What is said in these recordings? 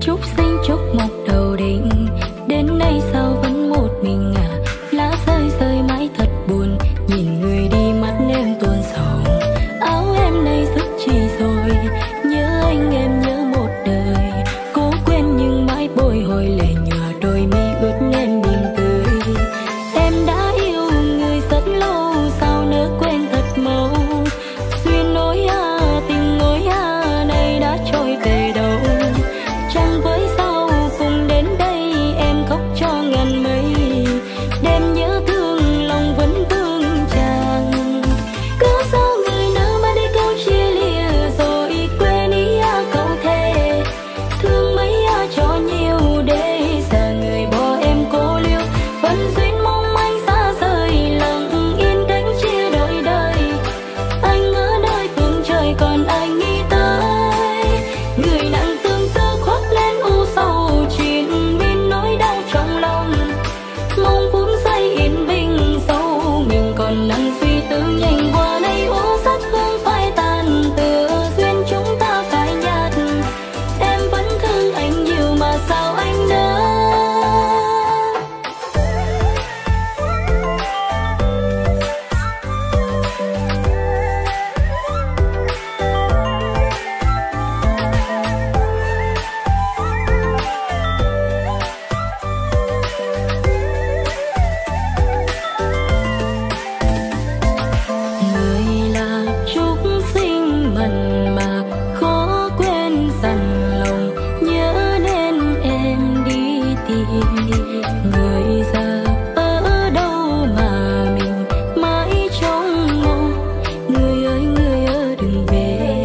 Chúc xanh chúc mọc đầu định, đến nay sao vẫn một mình à? Lá rơi rơi mãi thật buồn, nhìn người đi mắt em tuôn sầu. Áo em nay sức chi rồi, nhớ anh em nhớ một đời. Cố quên nhưng mãi bồi hồi lệ nhòa đôi mi ướt em tìm tới. Em đã yêu người rất lâu, sao nỡ quên thật mau. Duyên nối tình nối này đã trôi về đâu. Chẳng với sao cùng đến đây em khóc cho ngàn mây. Đêm nhớ thương lòng vẫn vương tràn. Cứ sao người nỡ mà đi câu chia lìa rồi quên ý câu thề. Thương mấy cho nhiều để giờ người bỏ em cô liêu. Vẫn duyên mong anh xa rời lặng yên đánh chia đôi đời. Anh ở nơi phương trời còn anh nghĩ tới. Người nặng tương tư khoác lên u sầu chuyện bên nỗi đau trong lòng. Mong phút giây yên bình sâu mình còn đang suy tư nhanh qua nay úa sắc hương phai tàn. Từ duyên chúng ta phai nhạt, em vẫn thương anh nhiều mà sao anh nỡ. Người là chúc sinh mặn mà khó quên dằn lòng. Nhớ nên em đi tìm người giờ ở đâu mà mình mãi trông mong. Người ơi đừng về.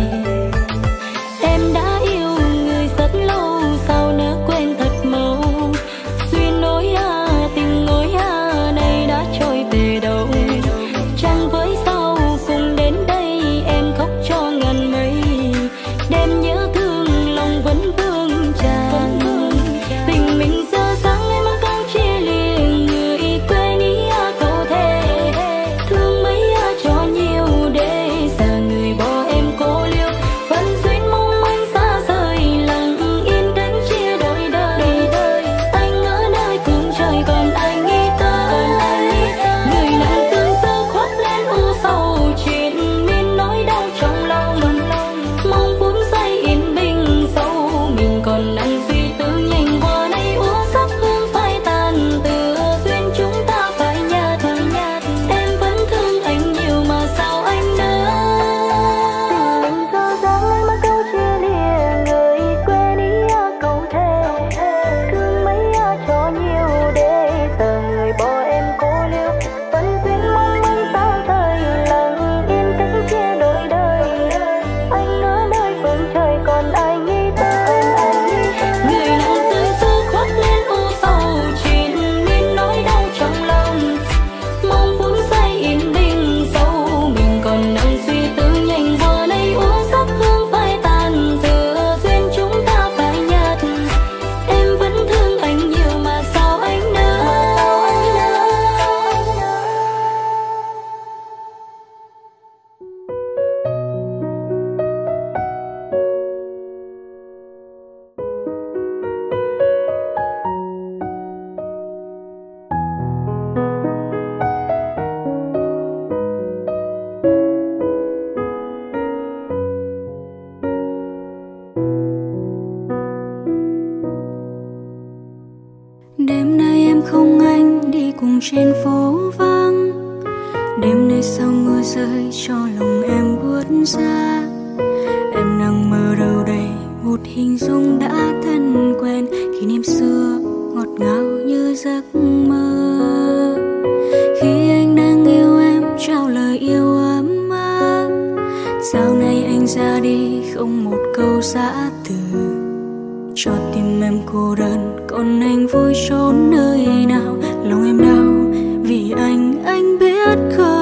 Em đã yêu người rất lâu, sao nỡ quên thật mau. Duyên nối tình nối này đã trôi về đâu. Chẳng với sao cùng đến đây em khóc cho ngàn mây. Đêm nhớ thương lòng vẫn vương tràn. Tình mình giờ sáng em mang câu chia lìa. Người quên ý câu thề. Thương mấy cho nhiều để giờ người bỏ em cô liêu. Vẫn duyên mong anh xa rời lặng yên đánh chia đôi đời. Anh ở nơi phương trời còn anh nghĩ tới. Người nặng tương tư khoác lên u sầu chuyện bên nỗi đau trong lòng. Mong phút giây yên bình sâu mình còn đang suy tư nhanh qua nay úa sắc hương phai tàn. Từ duyên chúng ta phai nhạt, em vẫn thương anh nhiều mà sao anh nỡ. Tình giờ dáng lên mà câu chia lìa. Người quên ý câu thề. Thương mấy cho nhiều để giờ người bỏ em cô liêu. Vẫn duyên mong anh xa rời lặng yên cách chia đôi đời. Anh ở nơi phương trời còn anh nghĩ tới. Người nặng tương tư khoác lên u sầu chuyện nên nỗi đau trong lòng. Mong phút giây yên bình sâu mình còn đang suy tư nhanh qua nay úa sắc hương phai tàn. Từ duyên chúng ta phai nhạt, em vẫn thương anh nhiều mà sao anh nỡ. Đêm nay em không anh đi cùng trên phố vắng. Đêm nay sau mưa rơi cho lòng em buốt ra. Em đang mơ đâu đây một hình dung đã thân quen. Kỷ niệm xưa ngọt ngào như giấc mơ. Khi anh đang yêu em trao lời yêu ấm áp. Sao nay anh ra đi không một câu giã từ. Cho tim em cô đơn còn anh vui trốn nơi nào. Lòng em đau vì anh biết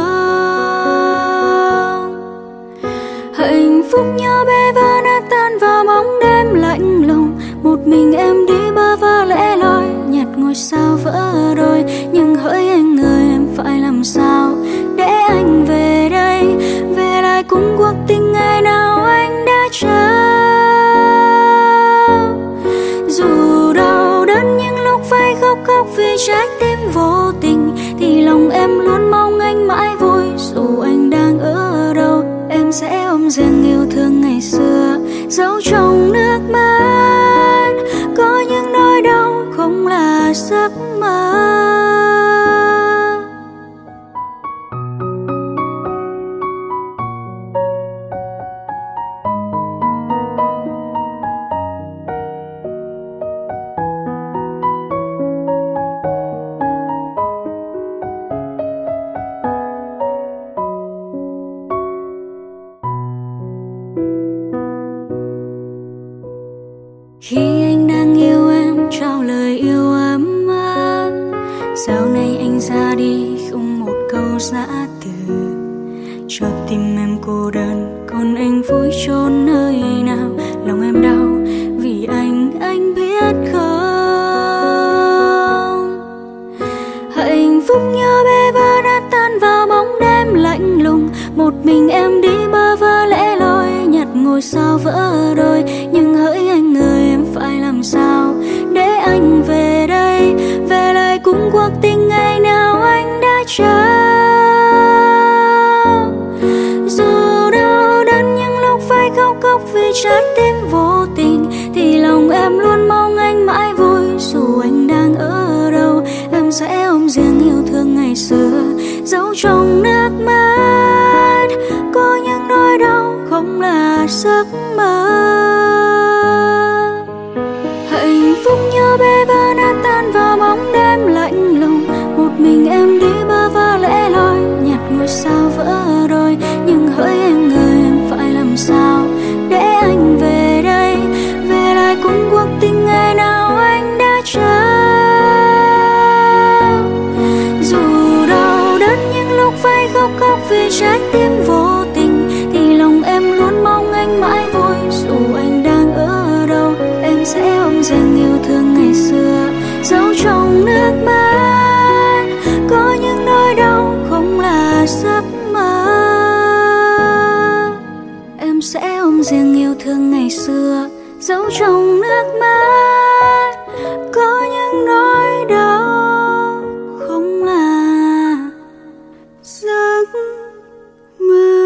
không. Hạnh phúc nhỏ bé vỡ nát tan vào bóng đêm lạnh lùng. Một mình em đi bơ vơ lẻ loi nhặt ngôi sao vỡ đôi. Nhưng hỡi anh ơi em phải làm sao để anh về đây. Về lại cùng cuộc tình ngày nào anh đã trao. em luôn mong anh mãi vui. Dù anh đang ở đâu, em sẽ ôm riêng yêu thương ngày xưa, giấu trong nước mắt. Có những nỗi đau không là giấc mơ. Khi anh đang yêu em, trao lời yêu ấm áp. Dạo này anh ra đi không một câu giã từ, cho tim em cô đơn, còn anh vui chốn nơi nào. Lòng em đau vì anh biết không? Hạnh phúc như bê vỡ đã tan vào bóng đêm lạnh lùng. Một mình em đi bơ vơ lẻ loi, nhặt ngôi sao vỡ đôi. Nhưng hỡi anh ơi, em phải làm sao để anh về đây, về lại cùng cuộc tình ngày nào anh đã trao. Dù đau đớn những lúc phải khóc khóc vì trái tim vô tình, thì lòng em luôn mong anh mãi vui. Dù anh đang ở đâu, em sẽ ôm riêng yêu thương ngày xưa, giấu trong nước mắt. Có những nỗi đau không là giấc mơ. Hạnh phúc như bê vỡ nát tan vào bóng đêm lạnh lùng. Một mình em đi bơ vơ lẻ loi, nhặt ngôi sao vỡ đôi. Nhưng hỡi anh ơi, em phải làm sao để anh về đây, về lại cùng cuộc tình ngày nào anh đã trao. Dù đau đớn những lúc phải khóc khóc vì trái tim vô tình, thì lòng em luôn mong anh mãi vui. Dù anh đang ở đâu, em sẽ ôm riêng yêu thương ngày xưa, giấu trong nước mắt. Có những nỗi đau không là giấc mơ. Em sẽ ôm riêng yêu thương ngày xưa, giấu trong nước mắt. Có những nỗi đau không là giấc mơ.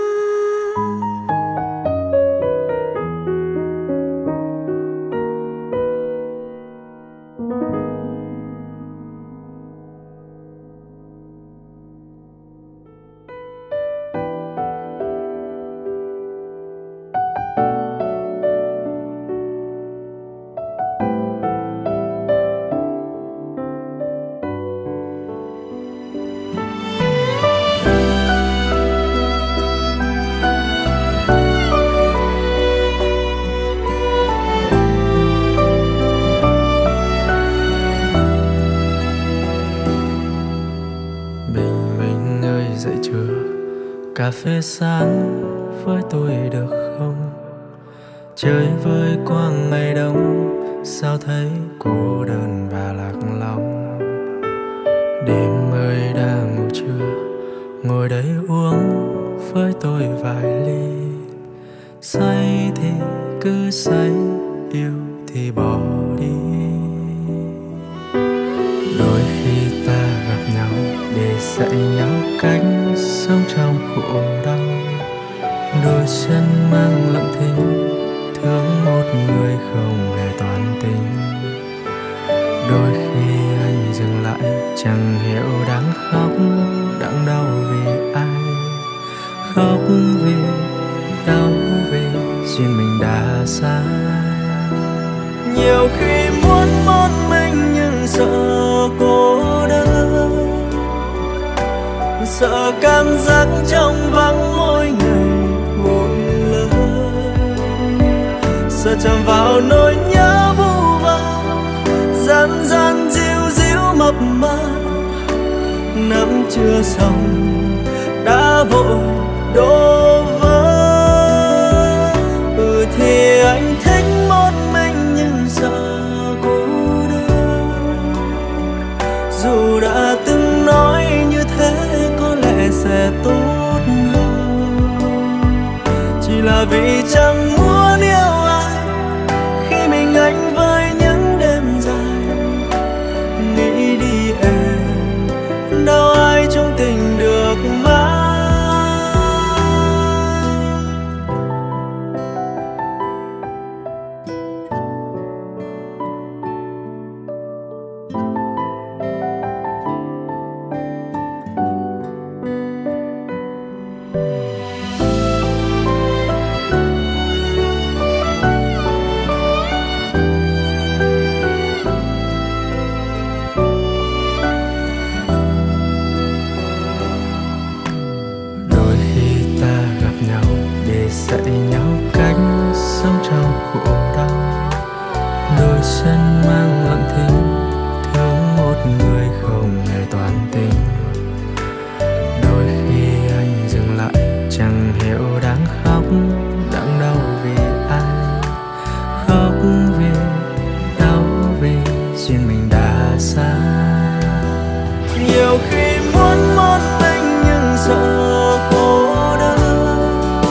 Cà phê sáng với tôi được không? Chơi với quang ngày đông, sao thấy cô đơn và lạc lòng. Đêm ơi đã ngủ chưa? Ngồi đây uống với tôi vài ly. Say thì cứ say, yêu thì bỏ đi. Đôi khi ta gặp nhau để dạy nhau cách sống trong khổ đau. Đôi chân mang lặng thinh, thương một người không hề toàn tình. Đôi khi anh dừng lại, chẳng hiểu đang khóc, đang đau vì ai. Khóc vì đau vì duyên mình đã xa. Nhiều khi muốn một mình nhưng sợ cô đơn, sợ cảm giác trong vắng mỗi ngày một lời. Sợ chạm vào nỗi nhớ vu vơ, gian gian díu díu mập mờ. Nắm chưa xong đã vội đổ vỡ. Thì anh thích một mình nhưng sợ cô đơn. Dù đã từng nói như thế có lẽ sẽ tốt hơn, chỉ là vì chẳng muốn yêu ai khi mình anh với những đêm dài. Nghĩ đi em, đâu ai Đôi khi ta gặp nhau để dạy nhau cách sống trong khổ đau. Đôi chân mang lặng thinh thương một người không hề toàn tình. Đôi khi anh dừng lại chẳng hiểu đang khóc đang đau vì ai. Khóc vì đau vì duyên mình đã xa. Nhiều khi muốn một mình nhưng sợ cô đơn,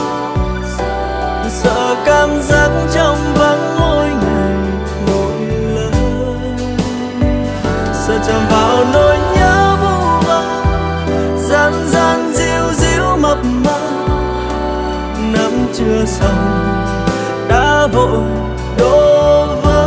sợ cảm giác trong vắng mỗi ngày mỗi lần, sợ chạm vào nỗi nhớ vu vơ gian gian díu díu mập mờ. Nắm chưa xong đã vội đổ vỡ.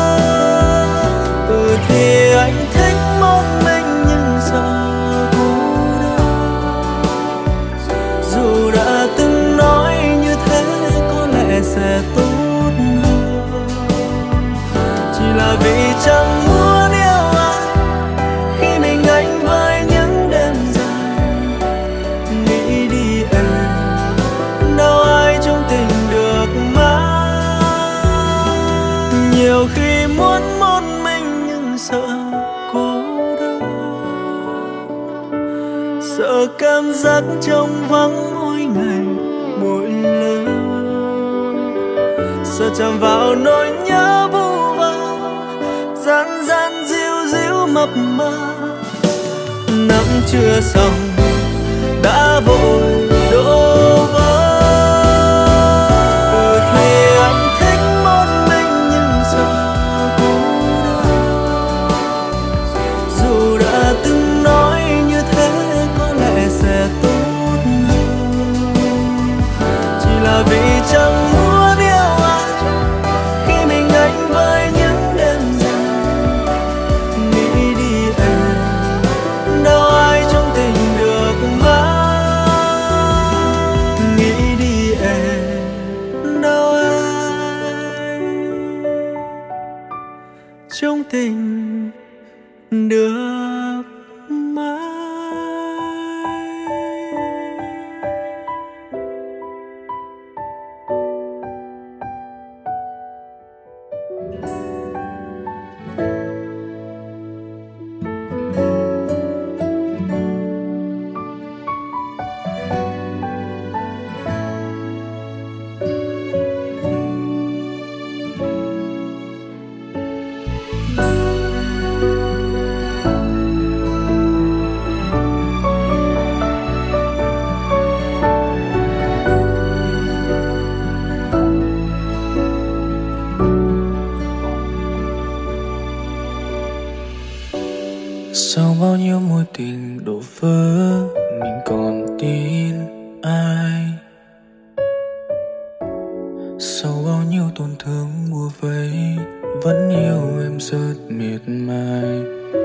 Thì anh thích một mình nhưng sợ cô đơn. Dù đã từng nói như thế có lẽ sẽ tốt hơn, chỉ là vì chẳng muốn yêu ai khi mình anh với những đêm dài. Nghĩ đi em, đâu ai trong tình được mãi. Nhiều khi muốn một mình nhưng sợ cô đơn, sợ cảm giác trong vắng mỗi ngày mỗi lần, sợ chạm vào nỗi nhớ vu vơ gian gian díu díu mập mờ. Nắm chưa xong đã vội đổ vỡ. Thì anh thích một mình nhưng sợ cô đơn. Dù đã từng nói như thế có lẽ sẽ tốt hơn, chỉ là vì chẳng muốn yêu ai khi mình anh với những đêm dài. Nghĩ đi em, đâu ai trong tình được mãi. Nghĩ đi em, đâu ai trong tình được mãi. Sau bao nhiêu mối tình đổ vỡ, mình còn tin ai? Sau bao nhiêu tổn thương bủa vây, vẫn yêu em rất miệt mài.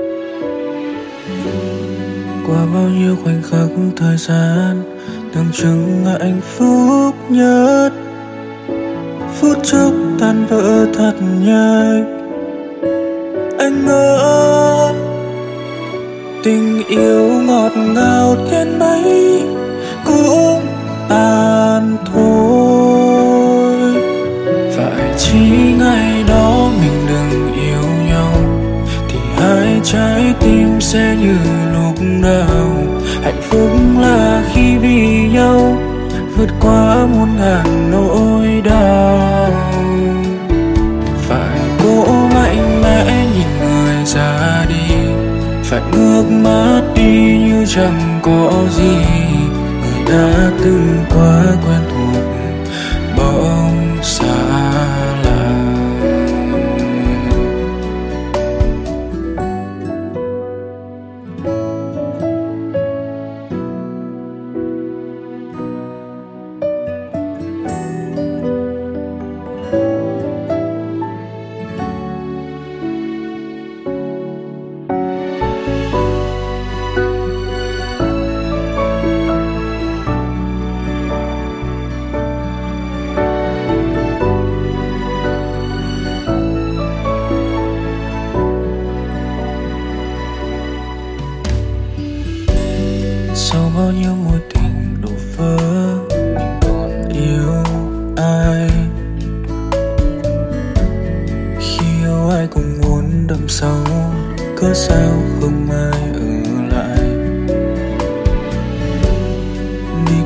Qua bao nhiêu khoảnh khắc thời gian, tưởng chừng là hạnh phúc nhất, phút chốc tan vỡ thật nhanh. Anh ngỡ tình yêu ngọt ngào đến mấy cũng tàn thôi. Phải chỉ ngày đó mình đừng yêu nhau thì hai trái tim sẽ như lúc nào. Hạnh phúc là khi vì nhau vượt qua muôn ngàn nỗi đau. Phải cố mạnh mẽ nhìn người ra đi, phải ngước mắt đi như chẳng có gì. Người đã từng quá quen thuộc bỗng xa lạ.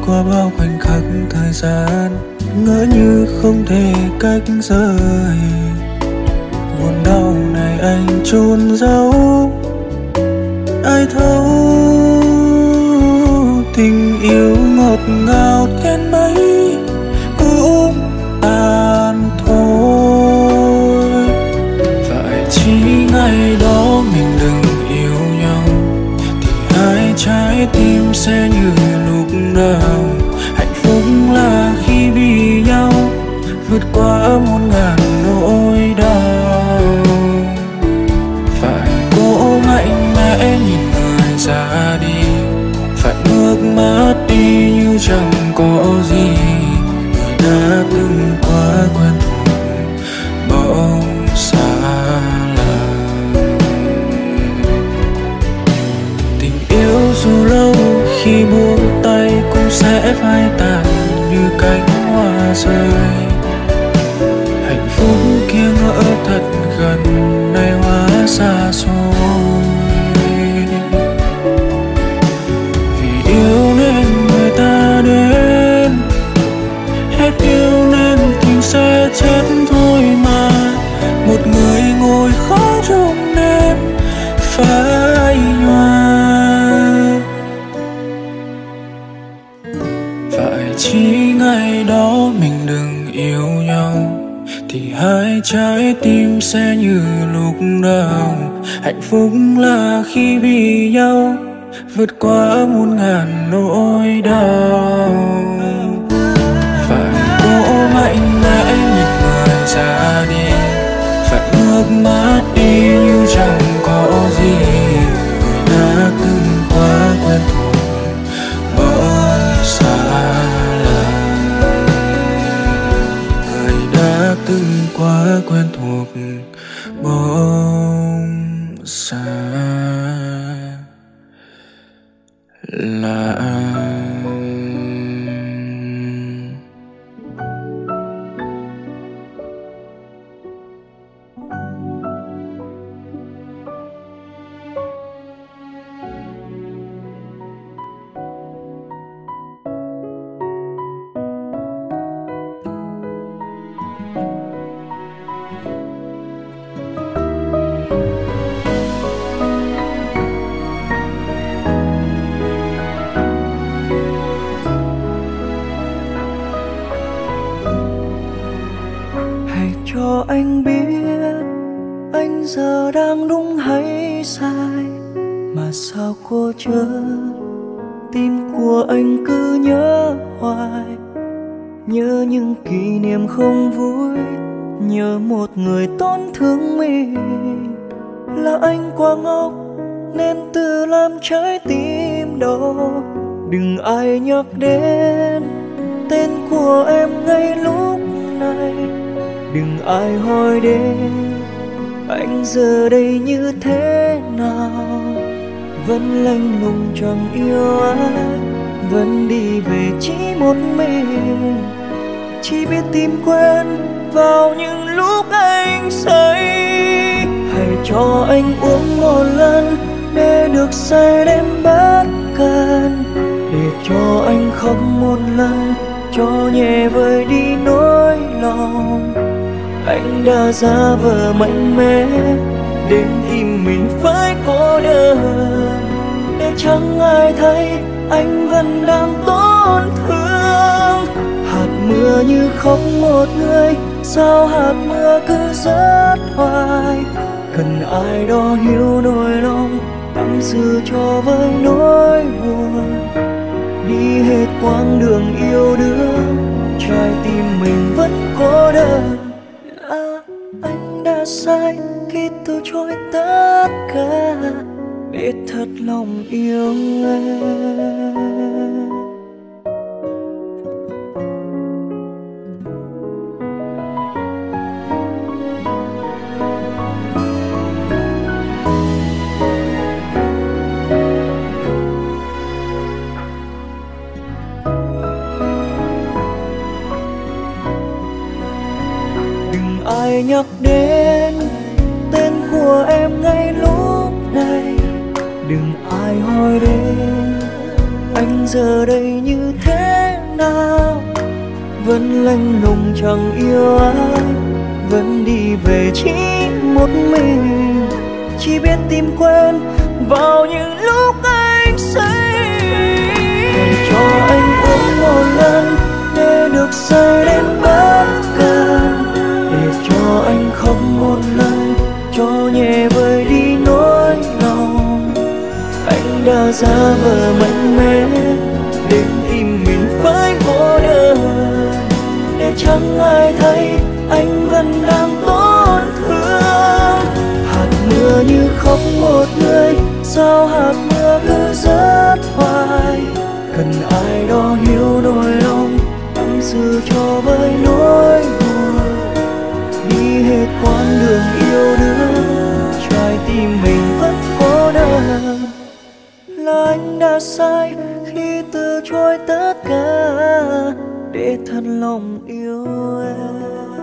qua bao khoảnh khắc thời gian, ngỡ như không thể cách rời. Buồn đau này anh chôn giấu, ai thấu tình yêu ngọt ngào đến mấy cũng tàn thôi. Phải chỉ ngày đó mình đừng yêu nhau thì hai trái tim sẽ như lúc đầu. Hạnh phúc là khi vì nhau vượt qua muôn ngàn nỗi đau. Phải cố mạnh mẽ nhìn người ra đi, phải bước mắt đi như chẳng có gì. Người đã từng quá quen thuộc bỗng xa lạ. Tình yêu dù lâu khi buông tay cũng sẽ phai tàn như cánh hoa rơi. Hạnh phúc kia ngỡ thật gần, nay hóa xa xôi. Vì yêu nên người ta đến, hết yêu nên tình sẽ chết thôi mà. Một người ngồi khóc trong đêm phai nhòa. Phải chỉ ngày đó mình đừng yêu nhau thì hai trái tim sẽ như lúc đầu. Hạnh phúc là khi vì nhau vượt qua muôn ngàn nỗi đau. Phải cố mạnh mẽ nhìn người ra đi, phải bước mắt đi như chẳng có gì. Người đã từng quá quen thuộc bỗng xa lạ. Người đã từng quá quen thuộc bỗng xa lạ. Cho anh biết anh giờ đang đúng hay sai, mà sao cô chớ tim của anh cứ nhớ hoài. Nhớ những kỷ niệm không vui, nhớ một người tổn thương mình. Là anh quá ngốc nên tự làm trái tim đau. Đừng ai nhắc đến tên của em ngay lúc này, đừng ai hỏi đến anh giờ đây như thế nào. Vẫn lạnh lùng chẳng yêu ai, vẫn đi về chỉ một mình. Chỉ biết tìm quên vào những lúc anh say. Hãy cho anh uống một lần để được say đến bất cần, để cho anh khóc một lần cho nhẹ vơi đi nỗi lòng. Anh đã giả vờ mạnh mẽ đến tim mình phải cô đơn, để chẳng ai thấy anh vẫn đang tổn thương. Hạt mưa như không một người, sao hạt mưa cứ rớt hoài. Cần ai đó hiểu nỗi lòng, tâm sự cho với nỗi buồn. Đi hết quãng đường yêu đương, trái tim mình vẫn cô đơn. Là anh đã sai khi từ chối tất cả để thật lòng yêu em. Ai nhắc đến tên của em ngay lúc này, đừng ai hỏi đến anh giờ đây như thế nào? Vẫn lạnh lùng chẳng yêu ai, vẫn đi về chỉ một mình, chỉ biết tìm quên vào những lúc anh say. Để cho anh uống một lần, để được say đến bất cần, để cho anh khóc một lần, cho nhẹ vơi đi nỗi lòng. Anh đã giả vờ mạnh mẽ đến tìm mình phải cô đơn, để chẳng ai thấy anh vẫn đang tổn thương. Hạt mưa như khóc một người, sao hạt mưa cứ rớt hoài? Cần ai đó hiểu nỗi lòng, tâm sự cho với nỗi buồn. Đi hết quãng đường yêu đương, trái tim mình vẫn cô đơn. Là anh đã sai khi từ chối tất cả để thật lòng yêu em.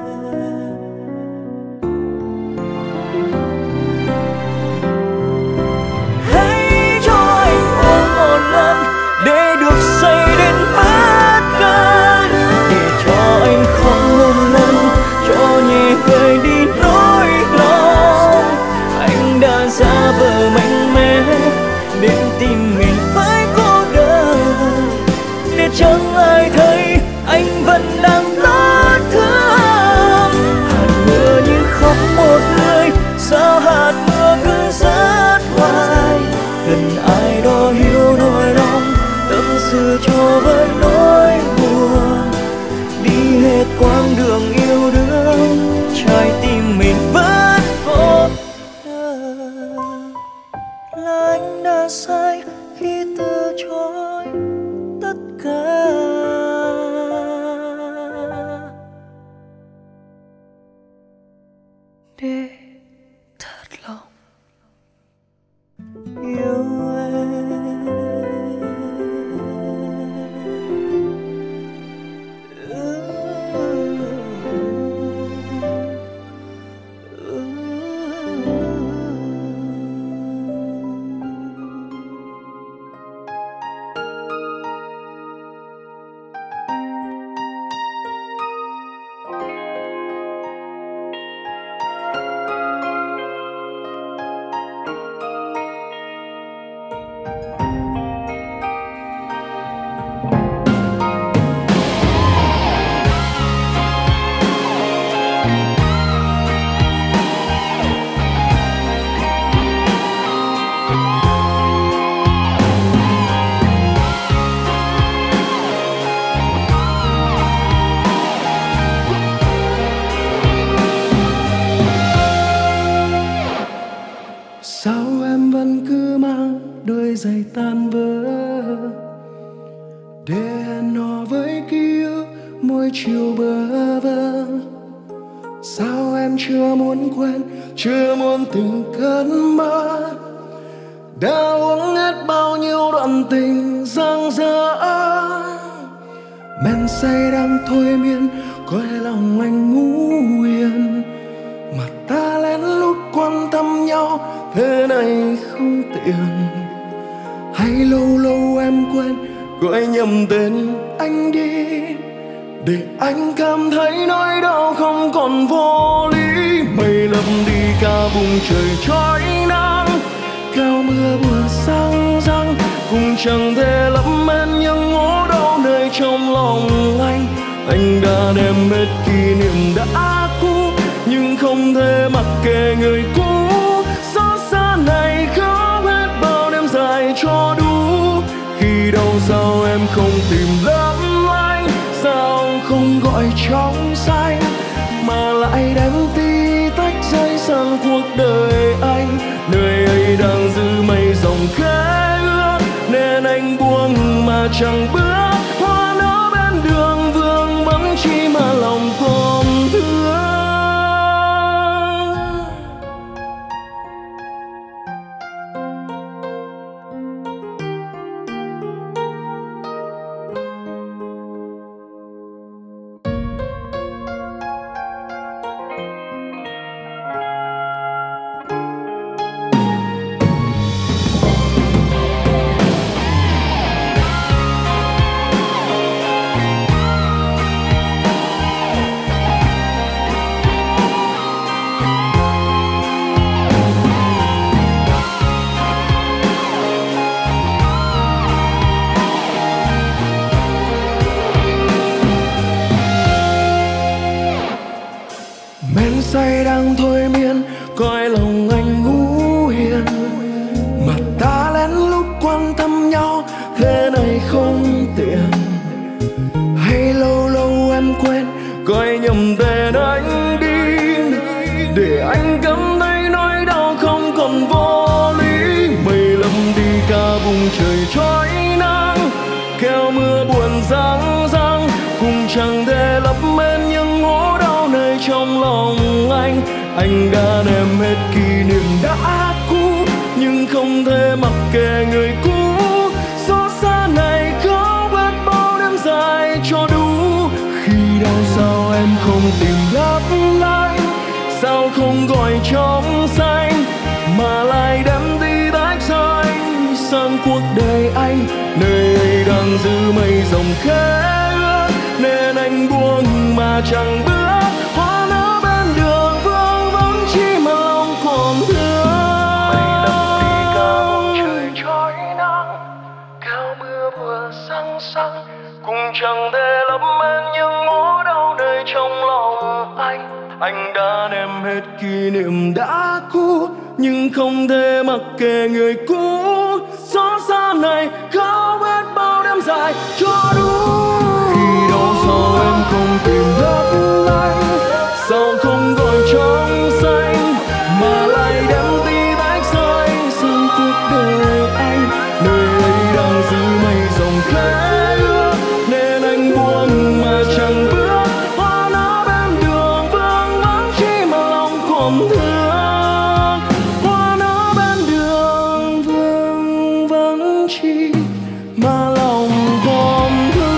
Hãy cho anh uống một lần, để được say đến bất cần, để cho anh khóc một lần, cho nhẹ vơi đi nỗi lòng. Anh đã giả vờ mạnh mẽ đến tìm mình phải cô đơn, để chẳng ai thấy anh vẫn đang tổn thương. Hạt mưa như khóc một người, sao hạt mưa cứ rớt hoài? Cần ai đó hiểu nỗi lòng, tâm sự cho với nỗi buồn. Đi hết quãng đường yêu đương, trái tim mình vẫn cô đơn. Là anh đã sai khi từ chối tất cả để thật lòng yêu giày tan vỡ, để hẹn hò với ký ức mỗi chiều bơ vơ. Sao em chưa muốn quên, chưa muốn từng cơn mơ, đã uống hết bao nhiêu đoạn tình dang dở. Men say đang thôi miên, coi lòng anh ngủ yên, mà ta lén lút quan tâm nhau thế này không tiện. Hay lâu lâu em quên gọi nhầm tên anh đi, để anh cảm thấy nỗi đau không còn vô lý. Mây lấp đi cả vùng trời trói nắng, cao mưa vừa sang răng, cũng chẳng thể lấp hết những ngố đau nơi trong lòng anh. Anh đã đem hết kỷ niệm đã cũ, nhưng không thể mặc kệ người cũ. Xót xa này khóc hết bao đêm dài cho đủ. Khi đâu sao em không tìm lắm anh, sao không gọi trong xanh, mà lại đem tí tách rơi sang cuộc đời anh. Nơi ấy đang giữ mây dòng khẽ ước, nên anh buông mà chẳng bước. Hoa nở bên đường vương vấn chi mà lòng còn thương. coi lòng anh ngu hiền, mà ta lén lút quan tâm nhau thế này không tiện. Hay lâu lâu em quên coi nhầm tên anh đi, để anh cảm thấy nỗi đau không còn vô lý. Mây lấp đi cả vùng trời trói nắng, kéo mưa buồn răng răng, cũng chẳng thể lấp mến những nỗi đau nơi trong lòng anh. Anh đã đem hết kỷ niệm đã cũ, nhưng không thể mặc kệ người cũ. Xót xa này có biết bao đêm dài cho đủ. Khi đau sao em không tìm đáp lại, sao không gọi trong xanh, mà lại đem đi tách rời sang cuộc đời anh. Nơi ấy đang giữ mây rồng khẽ ước, nên anh buông mà chẳng bước. Hoa nở bên đường vương vấn chi mà lòng còn thương. Mây lấp đi cả bầu trời trói nắng, kéo mưa vừa sáng sáng, cũng chẳng thể lấp mến những nỗi đau nơi trong lòng anh. Anh đã đem hết kỷ niệm đã cũ, nhưng không thể mặc kệ người cũ. Xót xa này không biết bao đêm dài cho đủ. Khi đâu sao em không tìm đáp lại, sao không gọi trong xanh, mà lại đem đi tách rời sang cuộc đời anh. Nơi ấy đang giữ mây rồng khẽ ước, nên anh buông mà chẳng bước. Hoa nở bên đường vương vấn chi mà lòng còn thương. Hoa nở bên đường vương vấn chi mà lòng còn thương.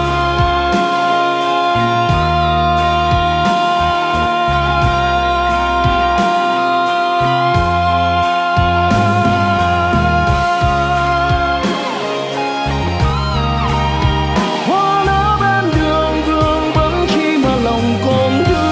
Hoa nở bên đường vương vấn chi mà lòng còn thương.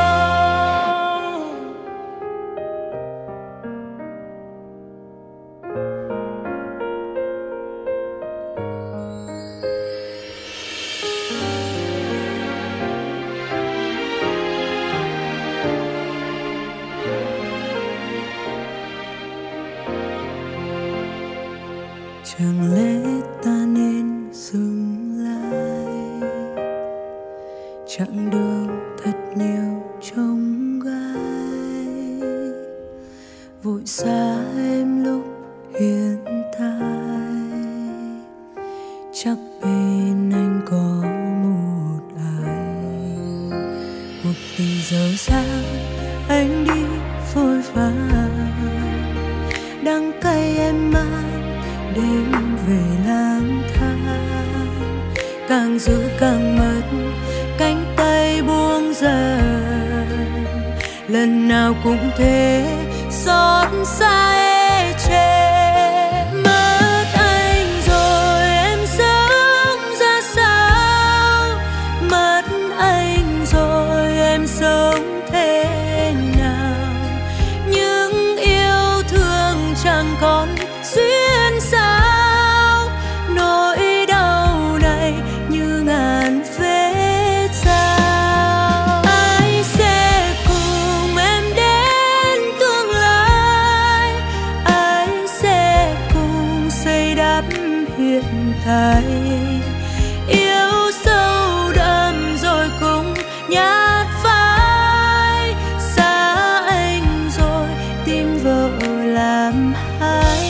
Chẳng lẽ ta nên dừng lại, chặng đường thật nhiều trông gai, vội xa em lúc hiện tại. Chắc bên anh có một ai, một tình dở dang anh đi vội vàng, đắng cay em mang đêm về lang thang. Càng giữ càng mất, cánh tay buông dần, lần nào cũng thế xót xa ê chề. Mất anh rồi em sống ra sao, mất anh rồi em sống thế nào. Những yêu thương chẳng còn duyên sao, nỗi đau này như ngàn vết dao. Ai sẽ cùng em đến tương lai, ai sẽ cùng xây đắp hiện tại. Yêu sâu đậm rồi cùng nhát phai, xa anh rồi tìm vợ làm hai.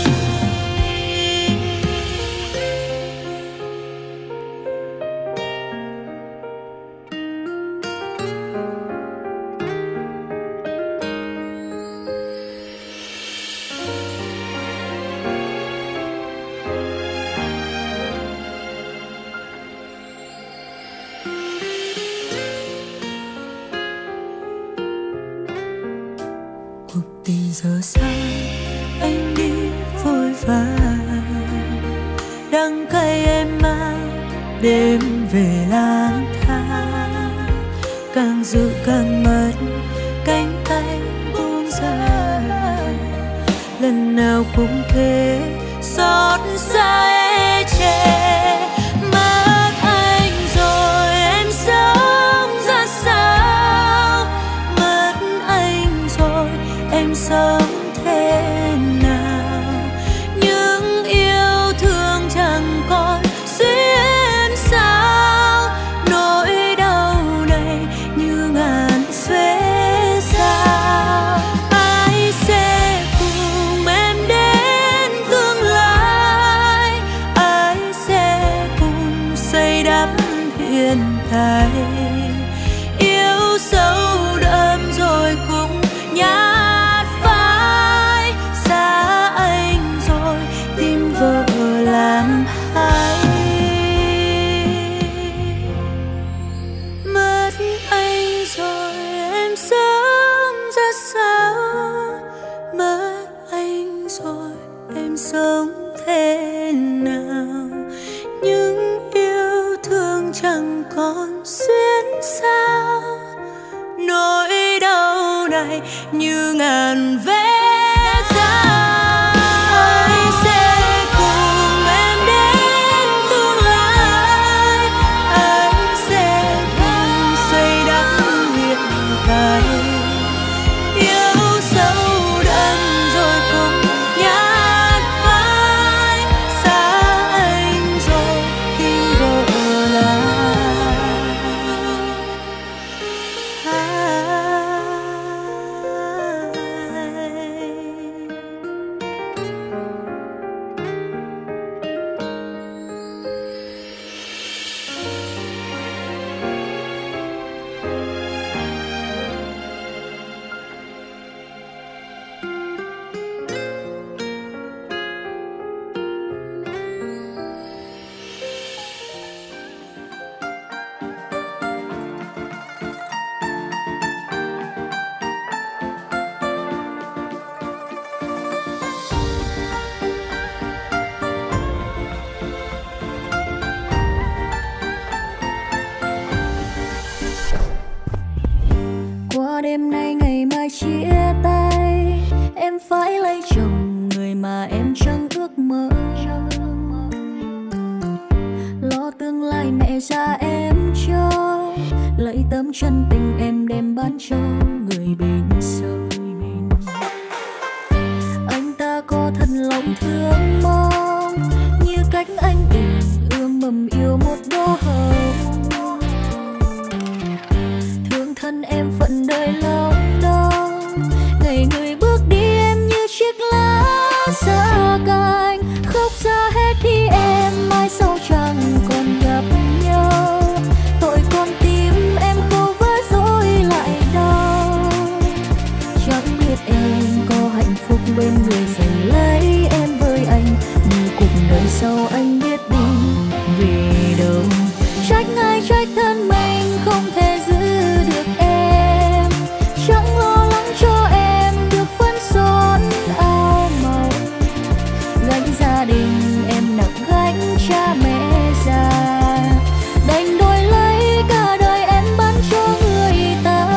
Cuộc tình giờ sang anh đi vội vàng, đắng cay em mang đêm về lang thang. Càng giữ càng mất, cánh tay buông dần, lần nào cũng thế xót xa ê chề. Mất anh rồi em sống ra sao, mất anh rồi em cay. Yêu sâu đậm rồi cũng nhạt phai, xa anh rồi tim vỡ làm hai. Mất anh rồi em sống ra sao, mất anh rồi em sống thế nào. Những yêu thương chẳng còn xuyên sao, nỗi đau này như ngàn vết dao. Anh sẽ cùng em đến tương lai, anh sẽ cùng xây đắp hiện tại. Yêu sâu đậm rồi cũng nhạt phai, xa anh rồi tim vỡ lại. Qua đêm nay ngày mai chia tay, em phải lấy chồng người mà em chẳng ước mơ. Lo tương lai mẹ già em cho, lấy tấm chân tình em đem bán cho người bên sông. Anh ta có thật lòng thương mong, như cách anh tình ươm mầm yêu một đóa hồng. Thương thân em phận đời lòng đông, ngày người bước đi em như chiếc lá xa cành. Khóc ra hết đi em, mai sau chẳng còn gặp nhau. Tội con tim em khâu vỡ dối lại đau. Chẳng biết em có hạnh phúc bên người giành lấy em với anh, như cuộc đời sau anh biết đi về đâu. Trách ai trách thân mình không thể giữ được em, chẳng lo lắng cho em được phấn son áo màu. Gánh gia đình em nặng gánh cha mẹ già, đành đổi lấy cả đời em bán cho người ta.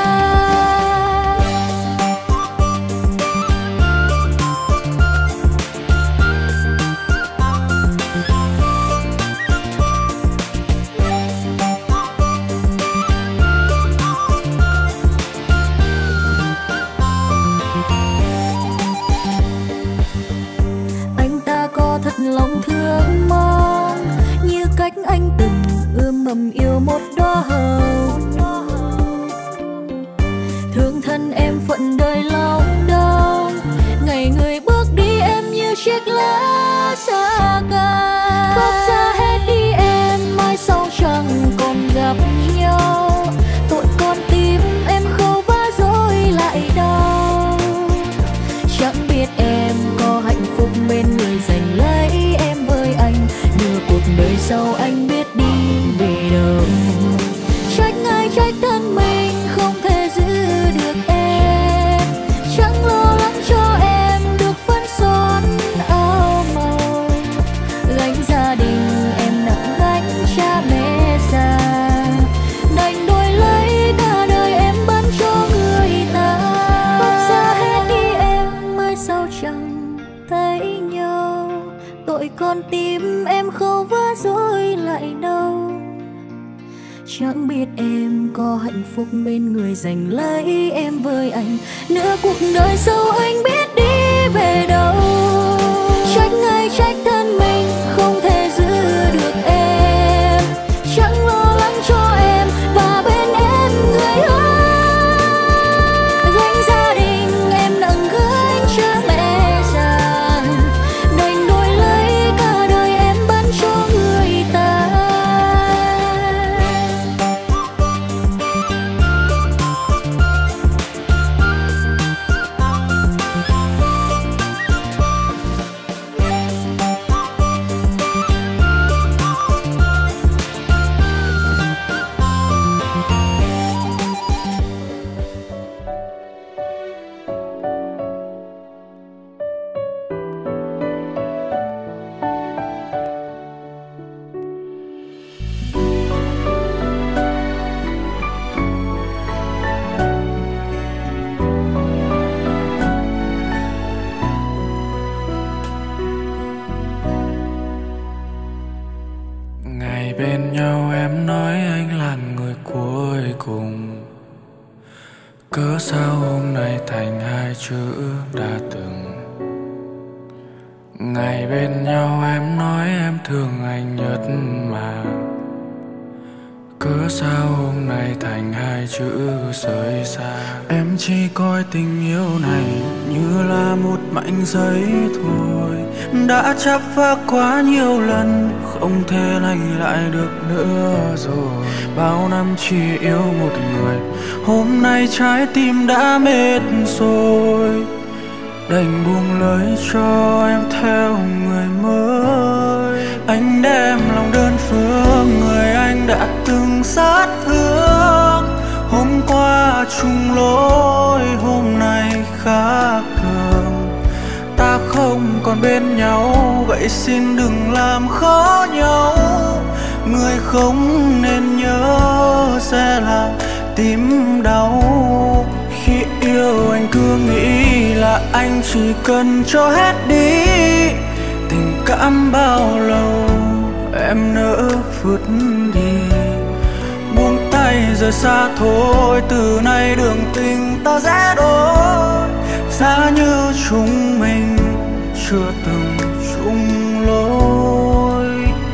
Anh ta có thật lòng thương mong, như cách anh từng ươm mầm yêu một đóa hồng. Thương thân em phận đời lòng đông, ngày người bước đi em như chiếc lá xa cành. Khóc ra hết đi em, mai sau chẳng còn gặp nhau. Tội con tim em khâu vá dối lại đau. Chẳng biết em có hạnh phúc bên người giành lấy em với anh, như cuộc đời sau anh biết đi về đâu. Trách ai trách thân mình không thể giữ được em, chẳng lo lắng cho em được phấn son áo màu. Gánh gia đình em nặng gánh cha mẹ già, đành đổi lấy cả đời em bán cho người ta. Khóc ra hết đi em, mai sau chẳng thấy nhau. Tội con tim em khâu vá dối lại đâu. Chẳng biết em có hạnh phúc bên người giành lấy em với anh, nửa cuộc đời sau anh biết đi về đâu. Trách ai trách thân mình không thể giữ được em, chẳng lo lắng cho em và bên em người ơi. Gánh gia đình em nặng gánh cha mẹ già, đành đổi lấy cả đời em bán cho người ta. anh là người cuối cùng. Cớ sao hôm nay thành hai chữ đã từng. Ngày bên nhau em nói em thương anh nhất mà. Cớ sao hôm nay thành hai chữ rời xa. Em chỉ coi tình yêu này như là một mảnh giấy thôi, đã chắp vá quá nhiều lần, không thể lành lại được nữa rồi. Bao năm chỉ yêu một người, hôm nay trái tim đã mệt rồi, đành buông lời cho em theo người mới. Anh đem lòng đơn phương người anh đã từng sát thương. Hôm qua chung lối, hôm nay khác thường. Ta không còn bên nhau, vậy xin đừng làm khó nhau. Người không nên nhớ sẽ là tim đau. Khi yêu anh cứ nghĩ là anh chỉ cần cho hết đi. Tình cảm bao lâu em nỡ vứt đi. Buông tay rời xa thôi, từ nay đường tình ta sẽ đổi. Giá như chúng mình chưa từng chung lối.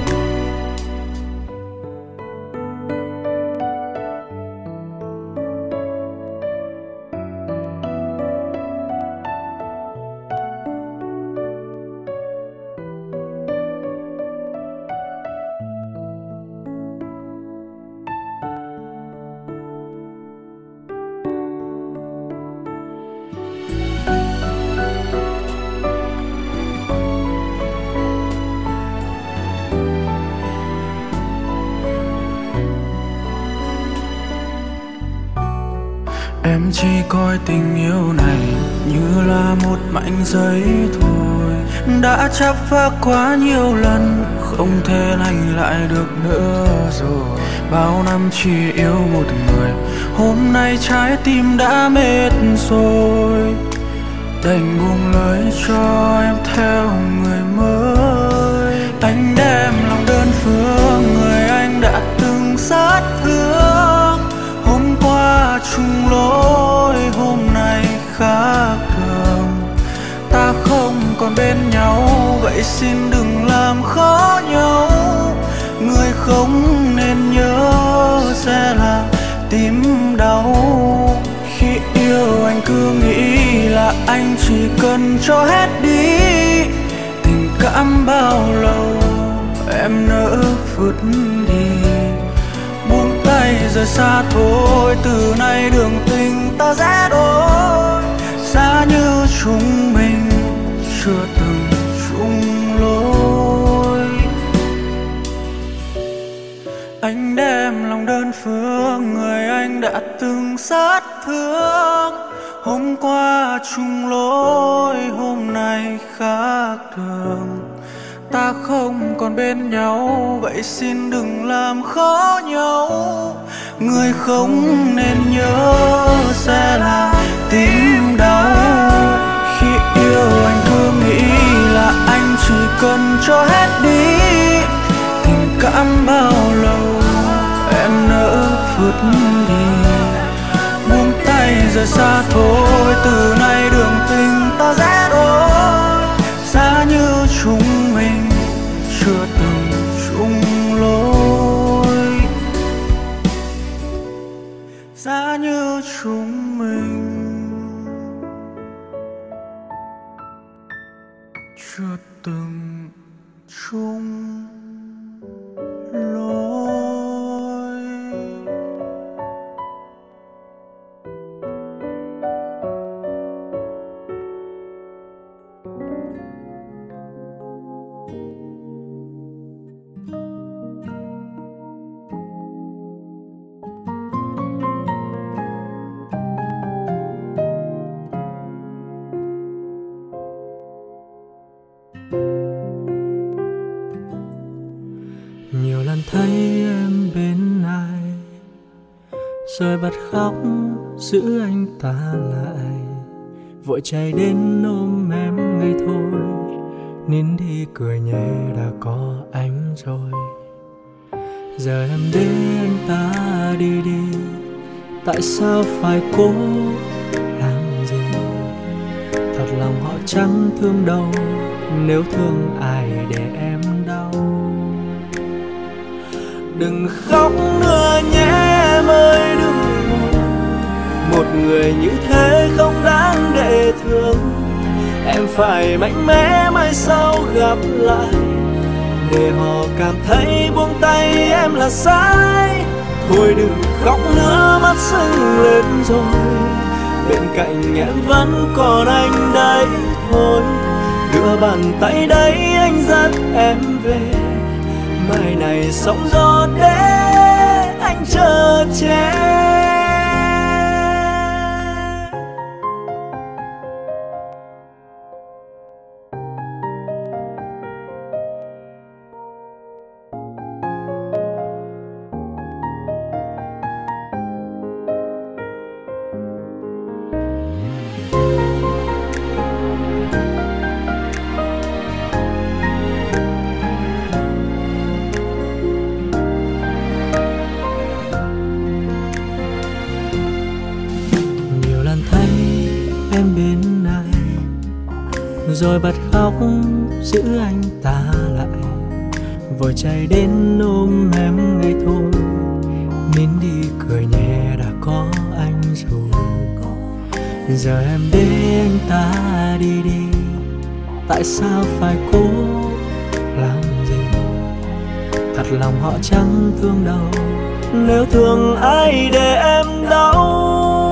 Em chỉ coi tình yêu này như là một mảnh giấy thôi, đã chắp vá quá nhiều lần, không thể lành lại được nữa rồi. Bao năm chỉ yêu một người, hôm nay trái tim đã mệt rồi, đành buông lời cho em theo người mới. Anh đem lòng đơn phương người anh đã từng sát thương. Hôm qua chung lối, hôm nay khác thường. Ta không còn bên nhau, vậy xin đừng làm khó nhau. Người không nên nhớ sẽ là tim đau. Khi yêu anh cứ nghĩ là anh chỉ cần cho hết đi. Tình cảm bao lâu em nỡ vứt đi. Buông tay rời xa thôi, từ nay đường tình ta sẽ đổi. Giá như chúng mình chưa từng chung lối. Anh đem lòng đơn phương người anh đã từng sát thương. Hôm qua chung lối, hôm nay khác thường. Ta không còn bên nhau, vậy xin đừng làm khó nhau. Người không nên nhớ sẽ là tim đau. Khi yêu anh cứ nghĩ là anh chỉ cần cho hết đi. Tình cảm bao lâu em nỡ vứt đi. Buông tay rời xa thôi, từ nay đường tình ta sẽ đổi. Giá như chúng mình chưa từng chung lối. Giá như chúng mình chưa từng chung lối. Nhiều lần thấy em bên ai rồi bật khóc giữ anh ta lại, vội chạy đến ôm em ngay thôi, nín đi cười nhẹ đã có anh rồi. Giờ em để anh ta đi đi, tại sao phải cố làm gì? Thật lòng họ chẳng thương đâu, nếu thương ai để em đau. Đừng khóc nữa nhé em ơi, đừng buồn. Một người như thế không đáng để thương. Em phải mạnh mẽ mai sau gặp lại, để họ cảm thấy buông tay em là sai. Thôi đừng khóc nữa, mắt sưng lên rồi. Bên cạnh em vẫn còn anh đấy thôi. Đưa bàn tay đấy anh dắt em về. Mai này sóng gió để anh chờ che. Rồi bật khóc giữ anh ta lại, vội chạy đến ôm em ngay thôi. Nín đi cười nhẹ đã có anh rồi. Giờ em để anh ta đi đi, tại sao phải cố làm gì? Thật lòng họ chẳng thương đâu, nếu thương ai để em đau.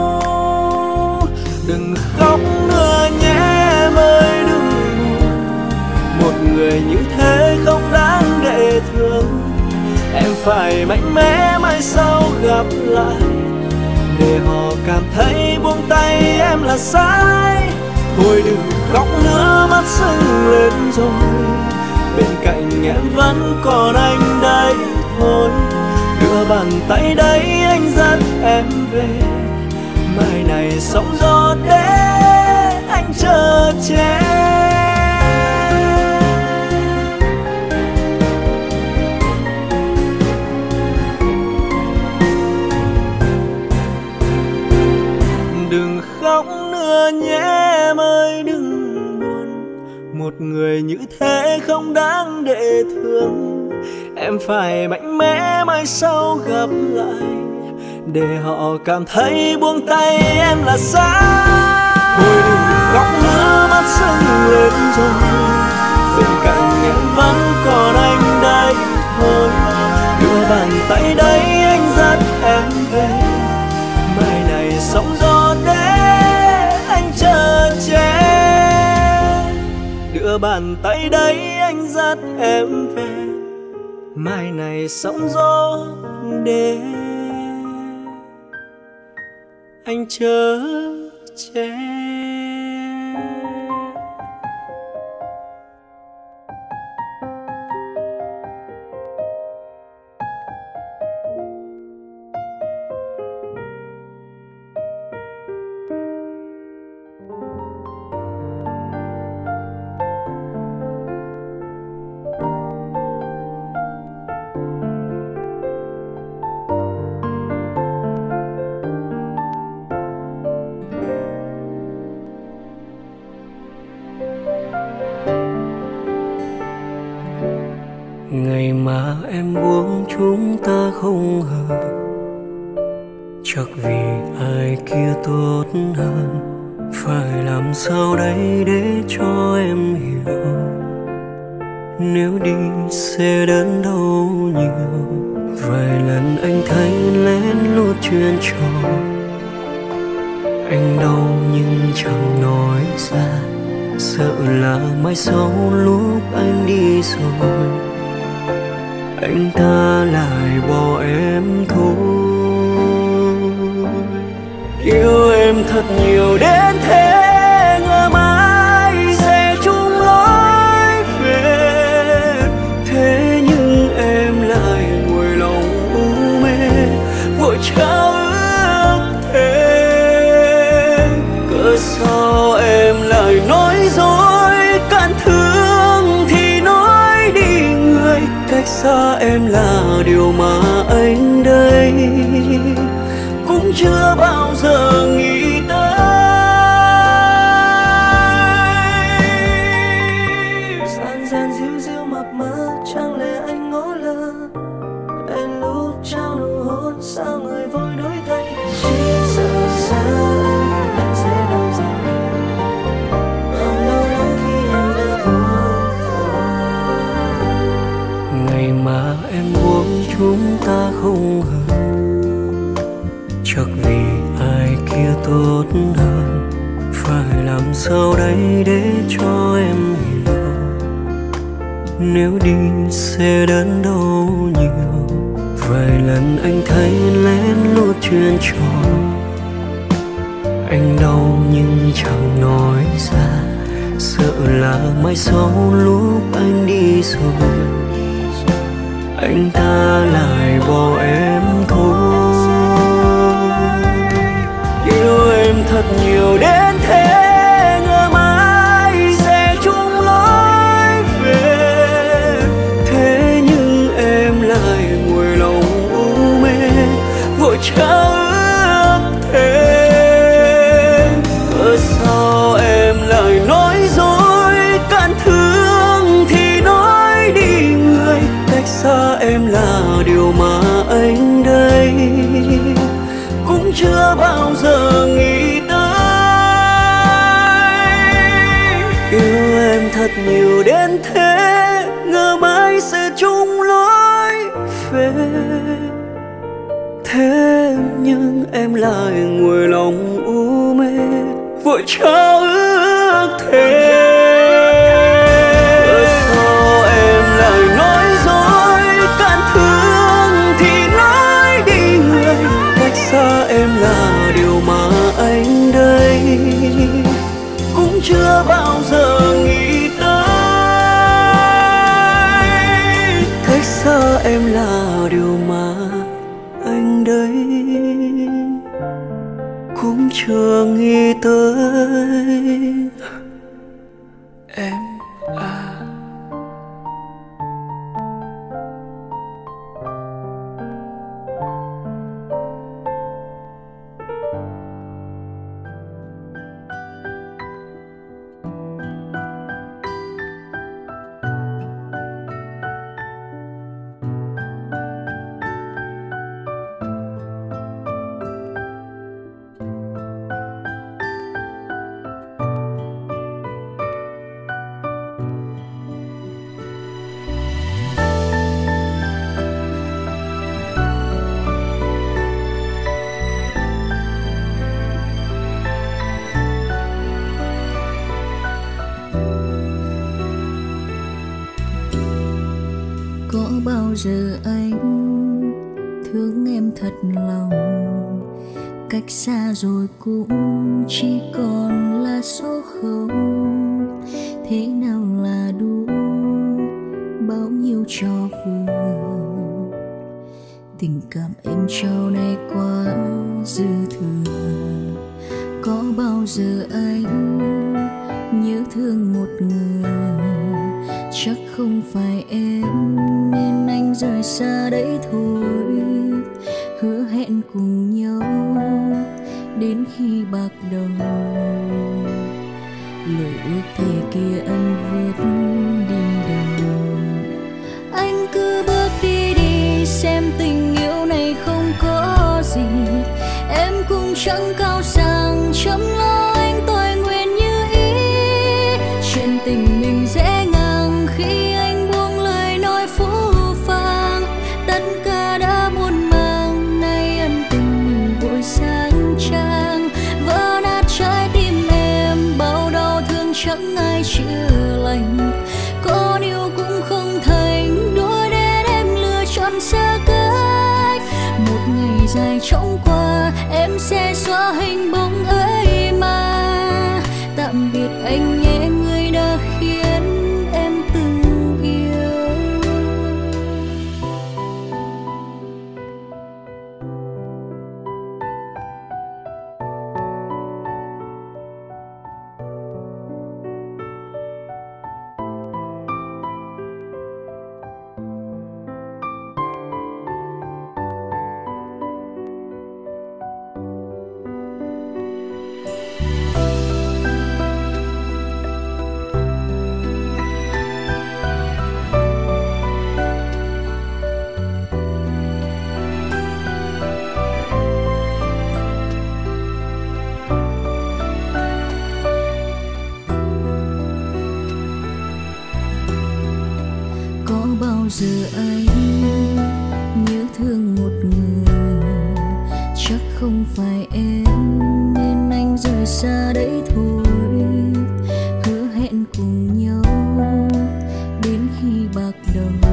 Đừng khóc nữa nhé em ơi, đừng buồn. Một người như thế không đáng để thương. Em phải mạnh mẽ mai sau gặp lại, để họ cảm thấy buông tay em là sai. Thôi đừng khóc nữa, mắt sưng lên rồi. Bên cạnh em vẫn còn anh đấy thôi. Đưa bàn tay đấy anh dắt em về. Mai này sóng gió để anh chờ che. Đừng khóc nữa nhé em ơi, đừng buồn. Một người như thế không đáng để thương. Em phải mạnh mẽ mai sau gặp lại, để họ cảm thấy buông tay em là sai. Thôi đừng khóc nữa, mắt sưng lên rồi. Bên cạnh em vẫn còn anh đấy thôi. Đưa bàn tay đấy anh dắt em về. Mai này sóng gió để anh chờ che. Đưa bàn tay đấy anh dắt em về. Mai này sóng gió để anh chở che. Ngày mà em buông chúng ta không hợp, chắc vì ai kia tốt hơn. Phải làm sao đây để cho em hiểu, nếu đi sẽ đớn đau nhiều. Vài lần anh thấy lén lút chuyện trò, anh đau nhưng chẳng nói ra. Sợ là mai sau lúc anh đi rồi, anh ta lại bỏ em thôi. Yêu em thật nhiều đến thế, ngờ mãi sẽ chung lối về. Thế nhưng em lại ngồi lòng u mê, vội trao ước thề. Cớ sao em lại nói dối, cạn thương thì nói đi người. Cách xa em là điều mà cũng chưa bao giờ nghĩ tới. Gian gian díu díu mập mờ, chẳng lẽ anh ngó lơ em lúc trao nụ hôn, sao người vội đổi thay. Chỉ sợ xa anh sẽ làm gì, còn lâu lắm khi em đã buồn rồi. Ngày mà em buông chúng ta không hợp, chắc vì ai kia tốt hơn. Phải làm sao đây để cho em hiểu, nếu đi sẽ đớn đau nhiều. Vài lần anh thấy lén lút chuyện trò, anh đau nhưng chẳng nói ra, sợ là mai sau lúc anh đi rồi anh ta lại bỏ em thôi. Yêu em thật nhiều đến thế, ngờ mãi sẽ chung lối về. Thế nhưng em lại ngồi lòng u mê, vội trao ước thề. Cớ sao em lại nói dối, cạn thương thì nói đi người. Cách xa em là điều mà anh đây cũng chưa bao giờ nghĩ tới. Yêu em thật nhiều đến thế, ngờ mãi sẽ chung lối về. Thế nhưng em lại ngồi lòng u mê, vội trao ước thề. Cớ sao em lại nói dối, cạn thương thì nói đi người. Cách xa em là điều mà anh đây cũng chưa bao giờ nghĩ tới. Cách xa em là điều mà anh đây cũng chưa nghĩ tới. Em à. Có bao giờ anh thương em thật lòng, cách xa rồi cũng chỉ còn là số không. Thế nào là đủ, bao nhiêu cho vừa, tình cảm em trao này quá dư thừa. Có bao giờ anh nhớ thương một người, chắc không phải em nên anh rời xa đấy thôi. Hứa hẹn cùng nhau đến khi bạc đầu, lời ước thề kia anh viết đi đâu. Anh cứ bước đi đi, xem tình yêu này không có gì. Em cũng chẳng cao sang, chấm lo anh tôi nguyện như ý. Chuyện tình mình dễ ngang khi anh buông lời nói phũ phàng. Tất cả đã muôn màng, nay ân tình mình vội sang trang. Vỡ nát trái tim em, bao đau thương chẳng ai chữa lành. Con yêu cũng không thành, đôi đến em lựa chọn xa cách. Một ngày dài trống qua, em sẽ xóa hình bóng ấy mà. Tạm biệt anh nhé, người đã khiến em từng yêu. giờ anh nhớ thương một người, chắc không phải em nên anh rời xa đấy thôi. Hứa hẹn cùng nhau đến khi bạc đầu,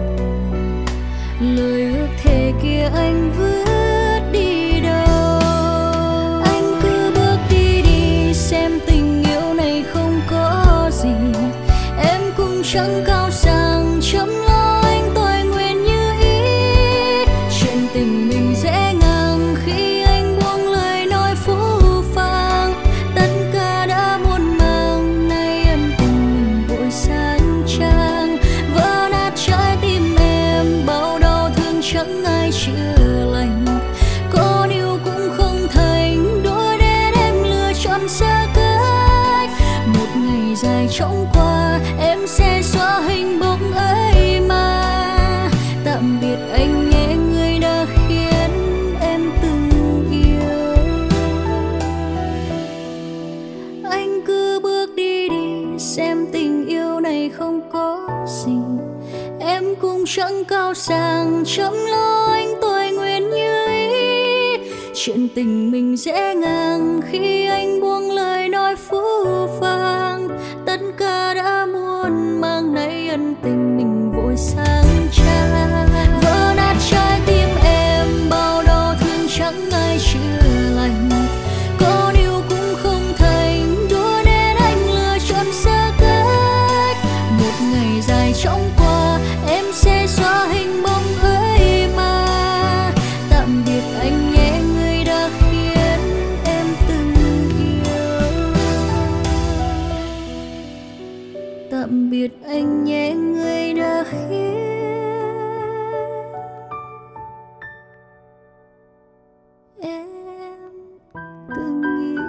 lời ước thề kia anh vứt đi đâu. Anh cứ bước đi đi, xem tình yêu này không có gì. Em cũng chẳng cao sang chấm lo anh tôi nguyện như ý. Chuyện tình mình dễ ngang khi anh buông lời nói phũ phàng. Tất cả đã muôn màng, nay ân tình mình vội sang trang. Vỡ nát trái tim em, bao đau thương chẳng ai chữa lành. Có điều cũng không thành đôi đến em lựa chọn xa cách. Một ngày dài trống qua em sẽ xóa hình bóng ấy mà. Tạm biệt anh nhé, người đã khiến em từng yêu. Anh cứ bước đi đi, xem tình yêu này không có gì. Em cũng chẳng cao sang chấm lo anh tôi nguyện như ý. Chuyện tình mình dễ ngang khi anh buông lời nói phũ phàng. Tất cả đã muôn màng, nay ân tình mình vội sang trang. Vỡ nát trái tim em, bao đau thương chẳng ai chữa lành. Có điều cũng không thành đôi nên anh lựa chọn xa cách. Một ngày dài trống qua em sẽ xóa hình bóng ấy mà. Tạm biệt anh nhé, người đã khiến em từng yêu. Tạm biệt anh nhé, người đã khiến em từng yêu.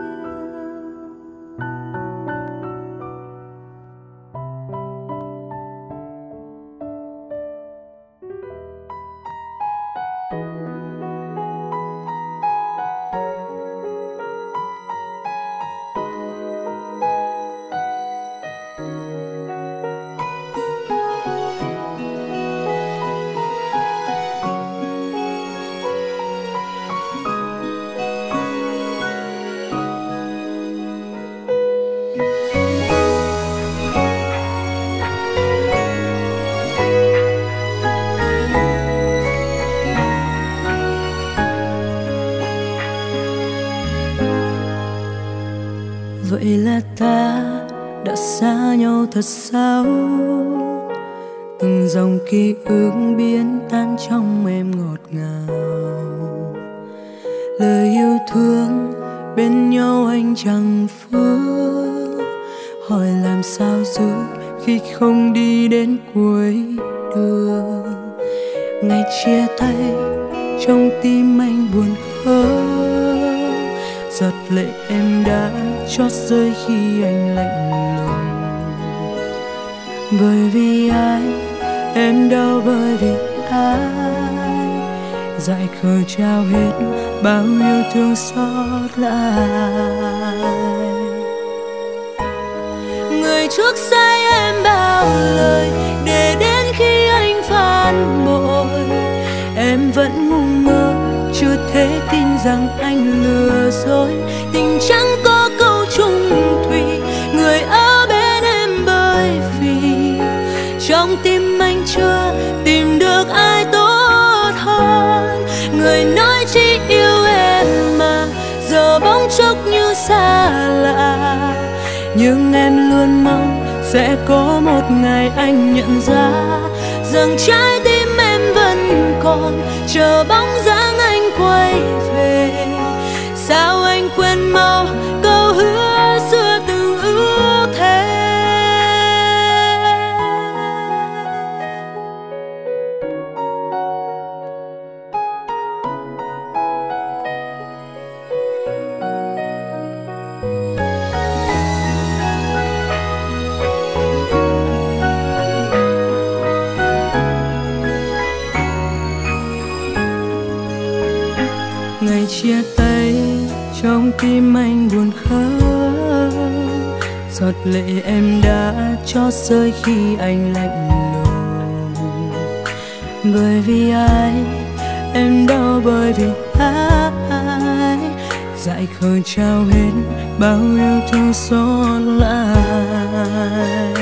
Vậy là ta đã xa nhau thật sao? Từng dòng ký ức biến tan trong em ngọt ngào. Lời yêu thương bên nhau anh chẳng phước. Hỏi làm sao giữ khi không đi đến cuối đường. Ngày chia tay trong tim anh buồn khóc. Giọt lệ em đã chót rơi khi anh lạnh lùng. Bởi vì ai em đau, bởi vì ai dại khờ trao hết bao yêu thương xót lại. Người trước sai em bao lời để đến khi anh phản bội. Em vẫn ngu ngơ chưa thể tin rằng anh lừa dối. Tình chẳng có câu chung thủy, người ở bên em bởi vì trong tim anh chưa tìm được ai tốt hơn. Người nói chỉ yêu em mà giờ bỗng chốc như xa lạ. Nhưng em luôn mong sẽ có một ngày anh nhận ra rằng trái tim em vẫn còn chờ bóng dáng anh quay về. Sao anh quên mau câu hứa xưa từng ước thề. Ngày chia tay trong tim anh buồn khóc. Giọt lệ em đã chót rơi khi anh lạnh lùng. Bởi vì ai em đau, bởi vì ai dại khờ trao hết bao yêu thương xót lại.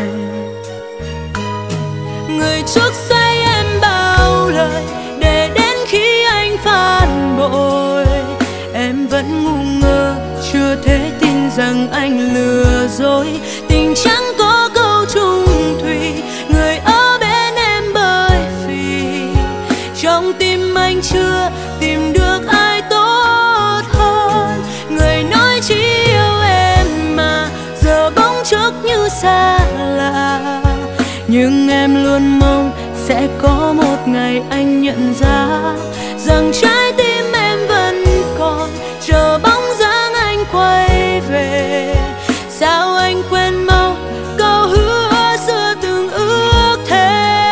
Người trước say em bao lời để đến khi anh phản bội, em vẫn ngu ngơ chưa thể tin rằng anh lừa dối. Tình chẳng có câu chung thủy, người ở bên em bởi vì trong tim anh chưa tìm được ai tốt hơn. Người nói chỉ yêu em mà giờ bỗng chốc như xa lạ, nhưng em luôn mong sẽ có một ngày anh nhận ra rằng trái tim em vẫn còn chờ bóng dáng anh quay về. Sao anh quên mau câu hứa xưa từng ước thề.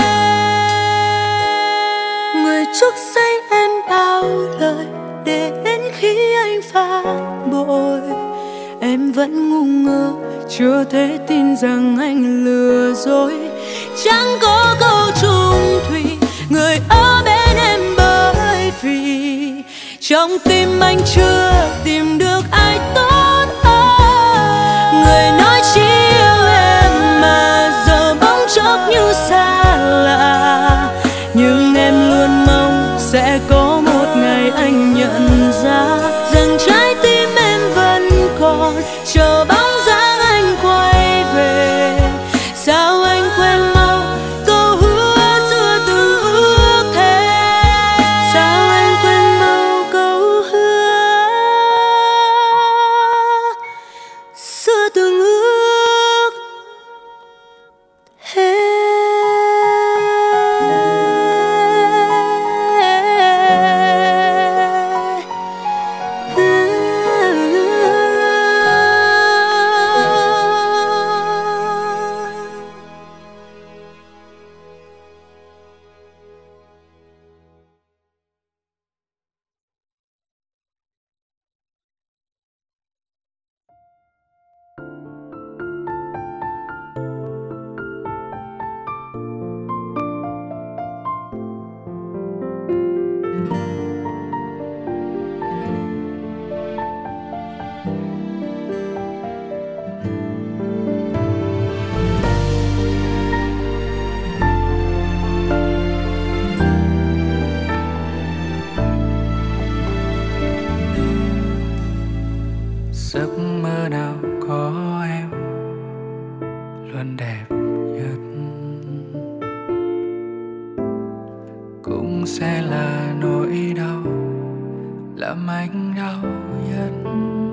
Người trước say em bao lời để đến khi anh phản bội, em vẫn ngu ngơ chưa thể tin rằng anh lừa dối. Chẳng có câu chung thủy, người ở bên em bởi vì trong tim anh chưa tìm được ai tốt hơn. Người nói chỉ yêu em mà giờ bỗng chốc như xa lạ, nhưng em luôn mong sẽ có một ngày anh nhận ra rằng trái tim em vẫn còn chờ bóng dáng anh quay về. Sao anh quên mau câu hứa xưa từng ước thề. Sao anh quên mau câu hứa xưa từng ước thề. Giấc mơ nào có em luôn đẹp nhất, cũng sẽ là nỗi đau làm anh đau nhất.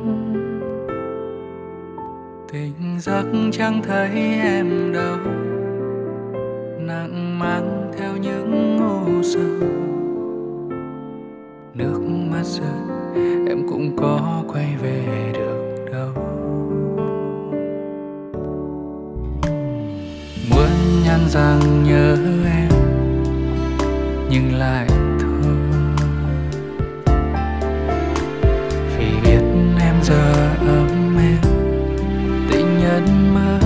Tỉnh giấc chẳng thấy em đâu, nặng mang theo những u sầu. Nước mắt rơi em cũng có quay về được đâu. Muốn nhắn rằng nhớ em nhưng lại thôi, vì biết em giờ ấm êm tình nhân mơ.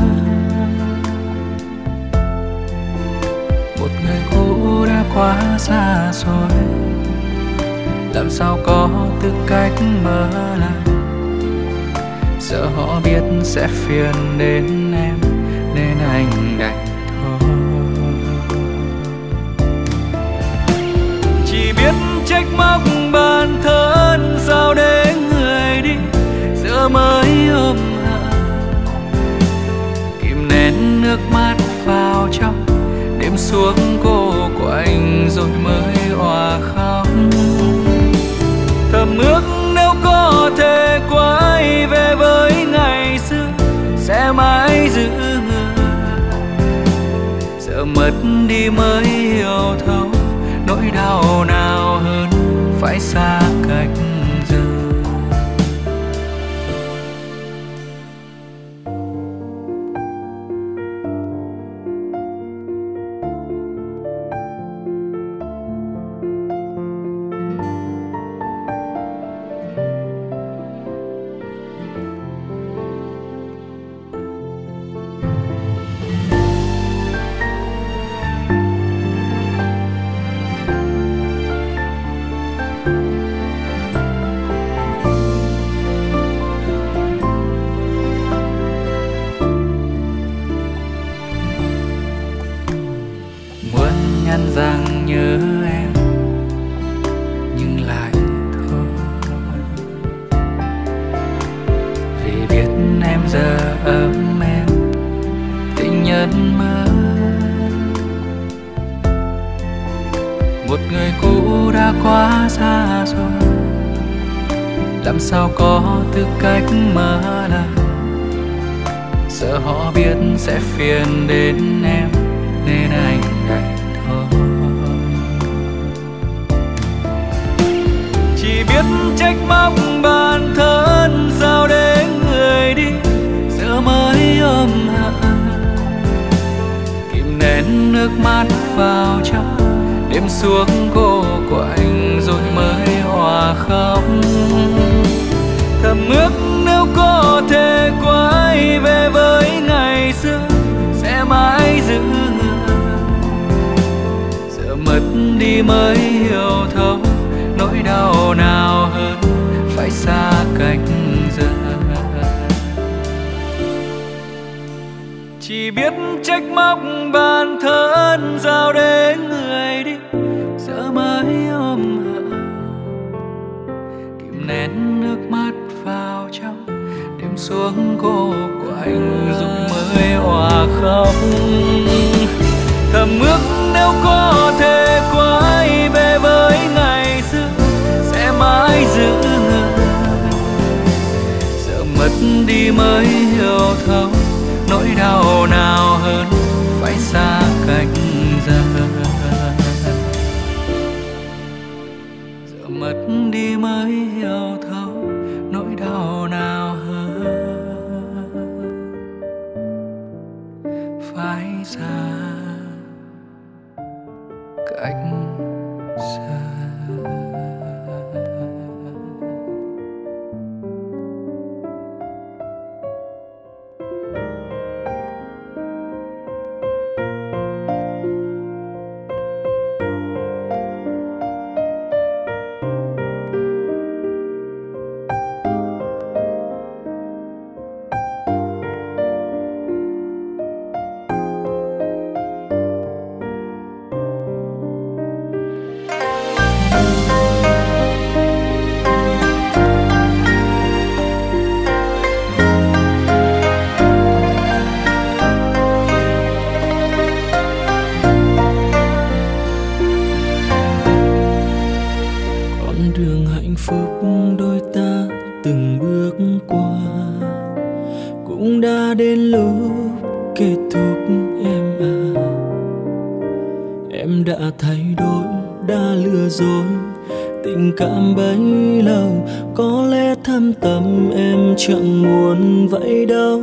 Một người cũ đã quá xa xôi, làm sao có tư cách mở lại. Sợ họ biết sẽ phiền đến em nên anh đành thôi. Chỉ biết trách móc bản thân, sao để người đi giờ mới ôm hận. Kìm nén nước mắt vào trong, đêm xuống cô của anh rồi mới òa khóc. Thầm ước nếu có thể quay về với ngày xưa sẽ mãi giữ người. Giờ mất đi mới hiểu thấu nỗi đau nào hơn phải xa cách giờ. đã quá xa rồi, làm sao có tư cách mở lời. Sợ họ biết sẽ phiền đến em nên anh đành thôi. Chỉ biết trách móc bản thân, sao để người đi giờ mới ôm hận. Kìm nén nước mắt vào trong, đêm xuống cô quạnh rồi mới hòa khóc. Thầm ước nếu có thể quay về với ngày xưa sẽ mãi giữ người. Giờ mất đi mới hiểu thấu nỗi đau nào hơn phải xa cách giờ. Chỉ biết trách móc bản thân, sao để người đi giờ mới ôm hận. Kìm nén nước mắt vào trong, đêm xuống cô quạnh rồi mới hòa khóc. Thầm ước nếu có thể quay về với ngày xưa sẽ mãi giữ người. Giờ mất đi mới hiểu thấu nỗi đau nào hơn phải xa cách giờ. Giờ mất đi mới hiểu thấu nỗi đau nào hơn phải xa cách giờ. Cảm bấy lâu có lẽ thâm tâm em chẳng muốn vậy đâu.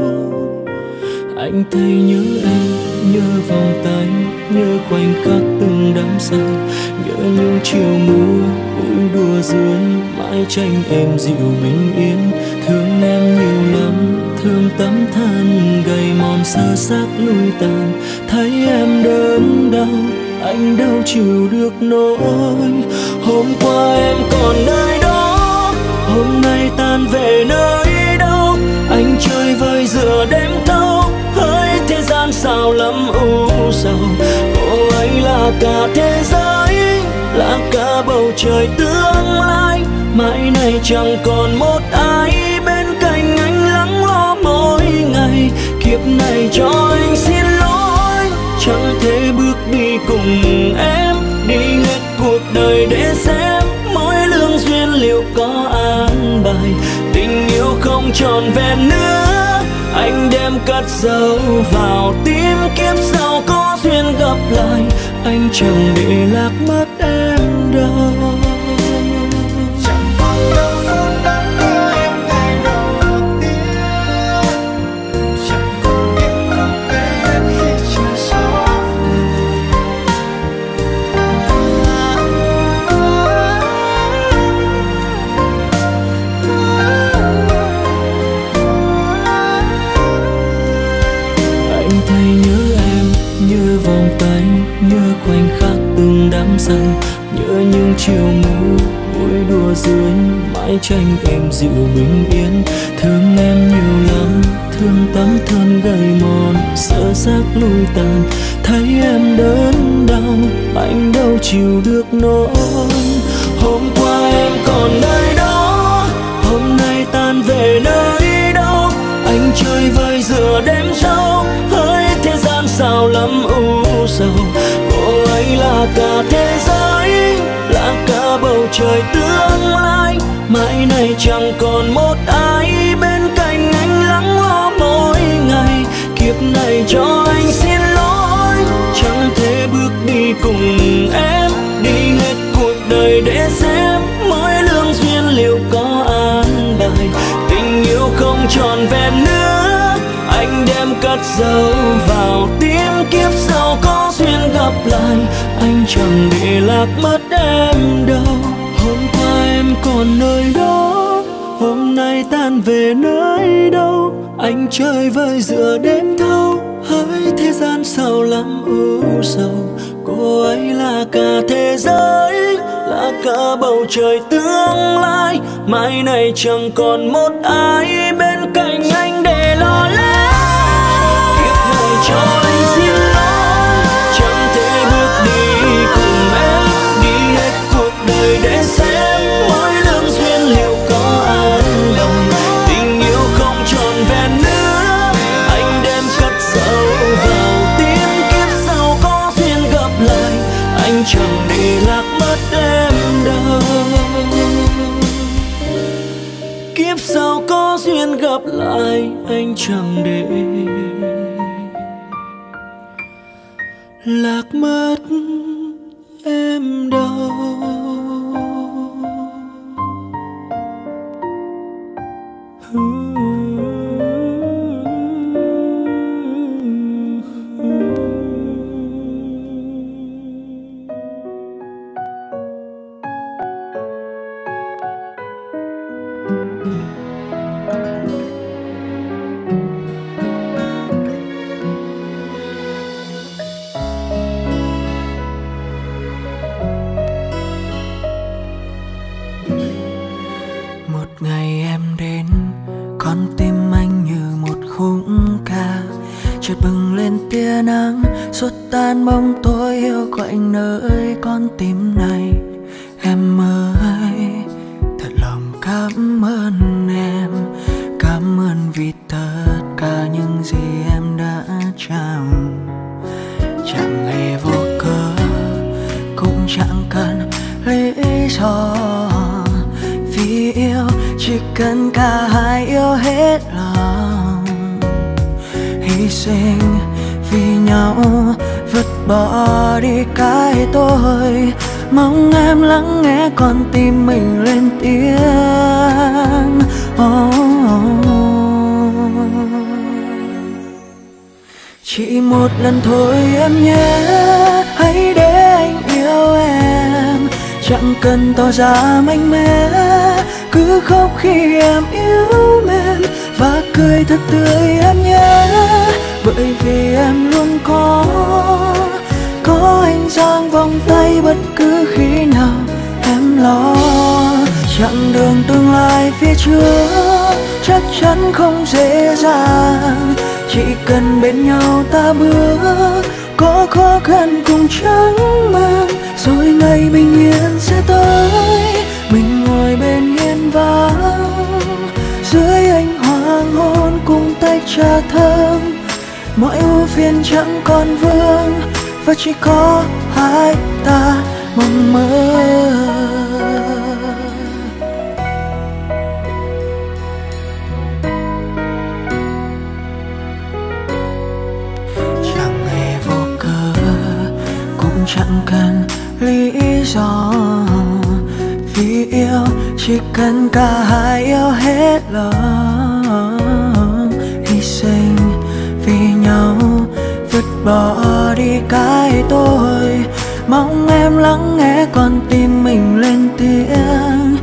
Anh thấy nhớ em, nhớ vòng tay, nhớ khoảnh khắc từng đắm say, nhớ những chiều mưa vui đùa dưới mái tranh em dịu bình yên. Thương em nhiều lắm, thương tấm thân gầy mòn sơ xác lui tàn. Thấy em đớn đau, anh đâu chịu được nỗi. Hôm qua em còn nơi đó, hôm nay tan về nơi đâu. Anh chơi vơi giữa đêm thâu, hỡi thế gian sao lắm u sầu. Cô ấy là cả thế giới, là cả bầu trời tương lai. Mãi này chẳng còn một ai bên cạnh anh lắng lo mỗi ngày. Kiếp này cho anh xin lỗi, chẳng thể bước đi cùng em, đi hết cuộc đời để xem mỗi lương duyên liệu có an bài. Tình yêu không tròn vẹn nữa, anh đem cất dấu vào tim. Kiếp sau có duyên gặp lại, anh chẳng để lạc mất em đâu. Khoảnh khắc từng đắm say, nhớ những chiều mưa vui đùa dưới mái tranh em dịu bình yên. Thương em nhiều lắm, thương tấm thân gầy mòn sơ xác lui tàn. Thấy em đớn đau, anh đâu chịu được nỗi. Hôm qua em còn nơi đó, hôm nay tan về nơi đâu. Anh chơi vơi giữa đêm sâu, hỡi thế gian sao lắm u sầu. Cô ấy là cả thế giới, là trời tương lai. Mãi này chẳng còn một ai bên cạnh anh lắng lo mỗi ngày. Kiếp này cho anh xin lỗi, chẳng thể bước đi cùng em, đi hết cuộc đời để xem mỗi lương duyên liệu có an bài. Tình yêu không tròn vẹn nữa, anh đem cất dấu vào tim. Kiếp sau có duyên gặp lại, anh chẳng để lạc mất em đâu. Hôm qua em còn nơi đó, hôm nay tan về nơi đâu. Anh chơi vơi giữa đêm thâu, hỡi thế gian sao lắm u sầu. Cô ấy là cả thế giới, là cả bầu trời tương lai. Mai này chẳng còn một ai bên cạnh anh để lo lắng. Kiếp này cho anh xin lỗi, chẳng thể bước đi cùng em, đi hết cuộc đời để xem mỗi lương duyên liệu có an lòng. Tình yêu không tròn vẹn nữa, anh đem cất dấu vào tim. Kiếp sau có duyên gặp lại, anh chẳng để lạc mất em đâu. Kiếp sau có duyên gặp lại, anh chẳng để lạc mất em đâu. Một ngày em đến, con tim anh như một khúc ca, chợt bừng lên tia nắng, xua tan bóng tối yêu quạnh nơi con tim này. Em ơi, thật lòng cảm ơn em, cảm ơn vì tất cả những gì em đã trao. Chẳng hề vô cớ, cũng chẳng cần lý do. Vì yêu chỉ cần cả hai yêu hết lòng, hy sinh vì nhau, vứt bỏ đi cái tôi. Mong em lắng nghe con tim mình lên tiếng. Chỉ một lần thôi em nhé, hãy để anh yêu em. Chẳng cần tỏ ra mạnh mẽ, cứ khóc khi em yếu mềm và cười thật tươi em nhé. Bởi vì em luôn có anh giang vòng tay bất cứ khi nào em lo. Chặng đường tương lai phía trước chắc chắn không dễ dàng, chỉ cần bên nhau ta bước, có khó khăn cùng chẳng mang, rồi ngày bình yên sẽ tới. Mình ngồi bên hiên vắng, dưới ánh hoàng hôn cùng tách trà thơm. Mọi ưu phiền chẳng còn vương, và chỉ có hai ta mong mơ. Chẳng hề vô cớ, cũng chẳng cần lý do. Vì yêu chỉ cần cả hai yêu hết lòng, hy sinh vì nhau, vứt bỏ đi cái tôi. Mong em lắng nghe con tim mình lên tiếng.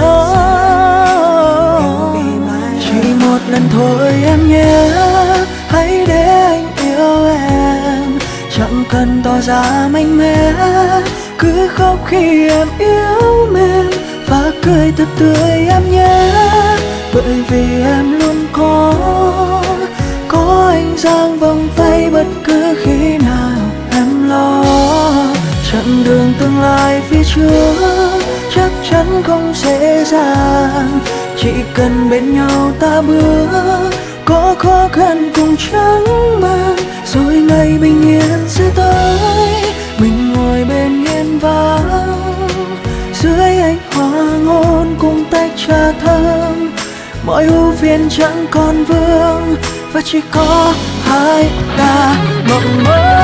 Chỉ một lần thôi em nhé, hãy để anh yêu em. Chẳng cần tỏ ra mạnh mẽ, cứ khóc khi em yếu mềm và cười thật tươi em nhé. Bởi vì em luôn có anh giang vòng tay bất cứ khi nào em lo. Chặng đường tương lai phía trước chắc chắn không dễ dàng, chỉ cần bên nhau ta bước, có khó khăn cùng chẳng mang, rồi ngày bình yên sẽ tới. Mình ngồi bên hiên vắng, dưới ánh hôn cùng tách trà thơm. Mọi ưu phiền chẳng còn vương và chỉ có hai ta mộng mơ.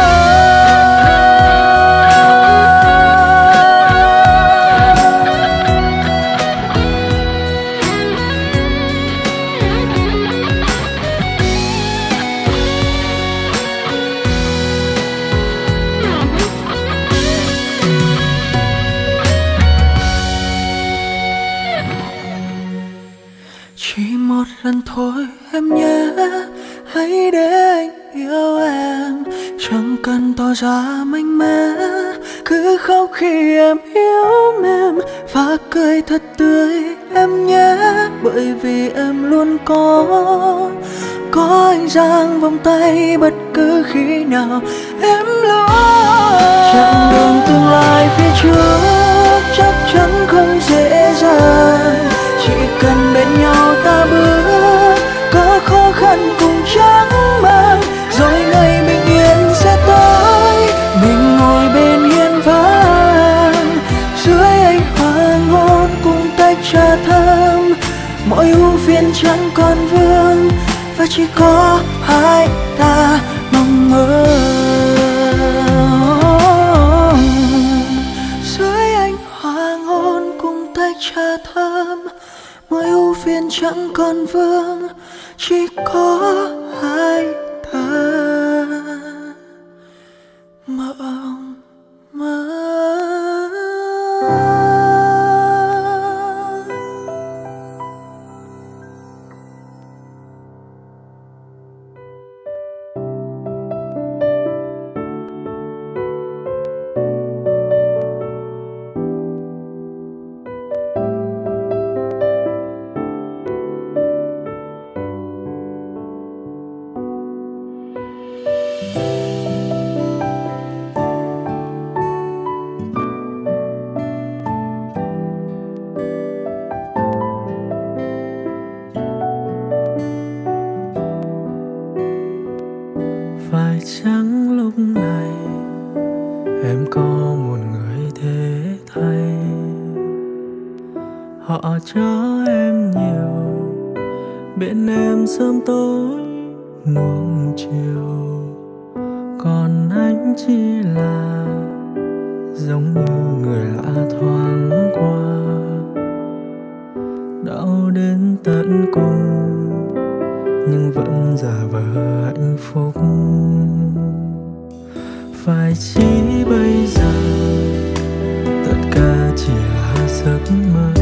Chỉ một lần thôi em nhé, hãy để anh yêu em, chẳng cần tỏ ra mạnh mẽ, cứ khóc khi em yêu em và cười thật tươi em nhé. Bởi vì em luôn có anh dang vòng tay bất cứ khi nào em lo. Chặng đường tương lai phía trước chắc chắn không dễ dàng, chỉ cần bên nhau ta bước, có khó khăn cùng chẳng mang, rồi ngày bình yên sẽ tới. Mình ngồi bên hiên vàng, dưới ánh hoàng hôn cùng tách trà thơm. Mọi ưu phiền chẳng còn vương và chỉ có hai ta mong mơ. Dưới ánh hoàng hôn cùng tách trà thơm, mọi ưu phiền chẳng còn vương, chỉ có hai ta mộng mơ. Phải chăng lúc này em có một người thế thay, họ cho em nhiều, bên em sớm tối nuông chiều, còn anh chỉ là giống như người lạ thoáng qua. Đau đến tận cùng nhưng vẫn giả vờ hạnh phúc. Phải chỉ bây giờ tất cả chỉ là giấc mơ,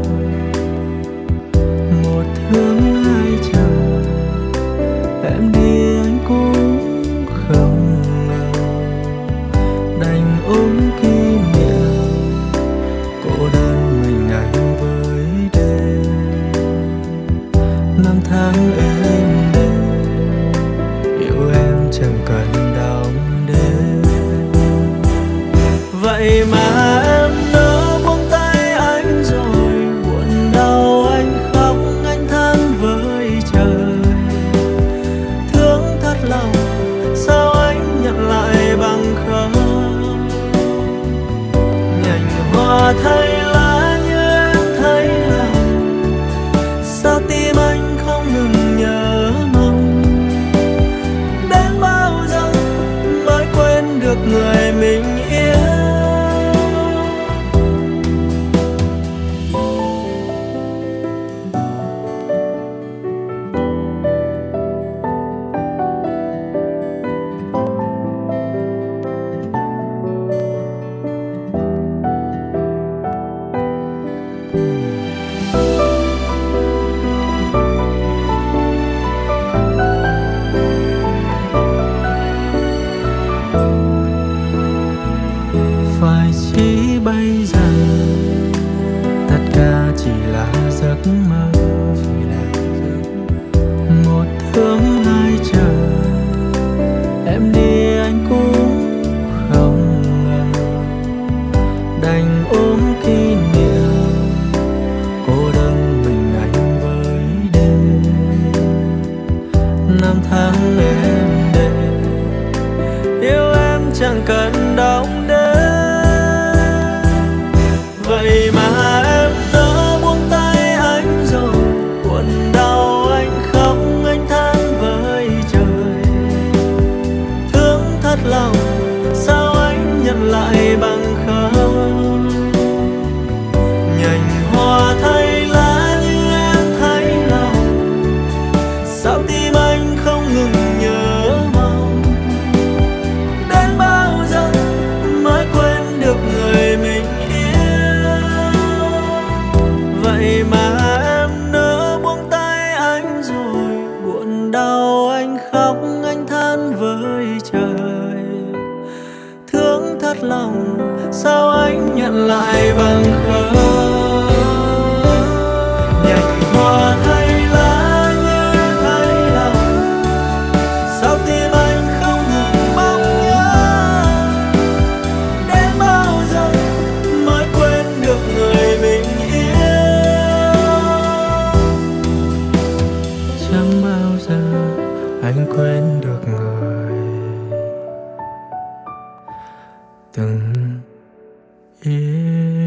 một thương hai chờ, em đi anh cũng không ngờ, đành ôm kỷ niệm cô đơn mình anh với đêm. Năm tháng êm đềm yêu em chẳng cần đong đếm. Vậy mà em nỡ buông tay anh rồi, buồn đau anh khóc anh than với trời. Thương thật lòng sao anh nhận lại bằng không, nhành hoa thay lá như em thấy lòng, sao tim anh không ngừng nhớ mong. Đến bao giờ mới quên được người mình yêu. Phải chỉ bây giờ tất cả chỉ là giấc mơ, một thương hai chờ, em đi anh cũng không ngờ, đành ôm kỷ niệm cô đơn mình anh với đêm. Năm tháng êm đềm yêu em chẳng cần đong đếm. Vậy mà em tới lại bằng khơi. Nhành hoa thay lá như thay lòng, sao tim anh không ngừng mong nhớ. Đến bao giờ mới quên được người mình yêu? Chẳng bao giờ anh quên được người từng yêu.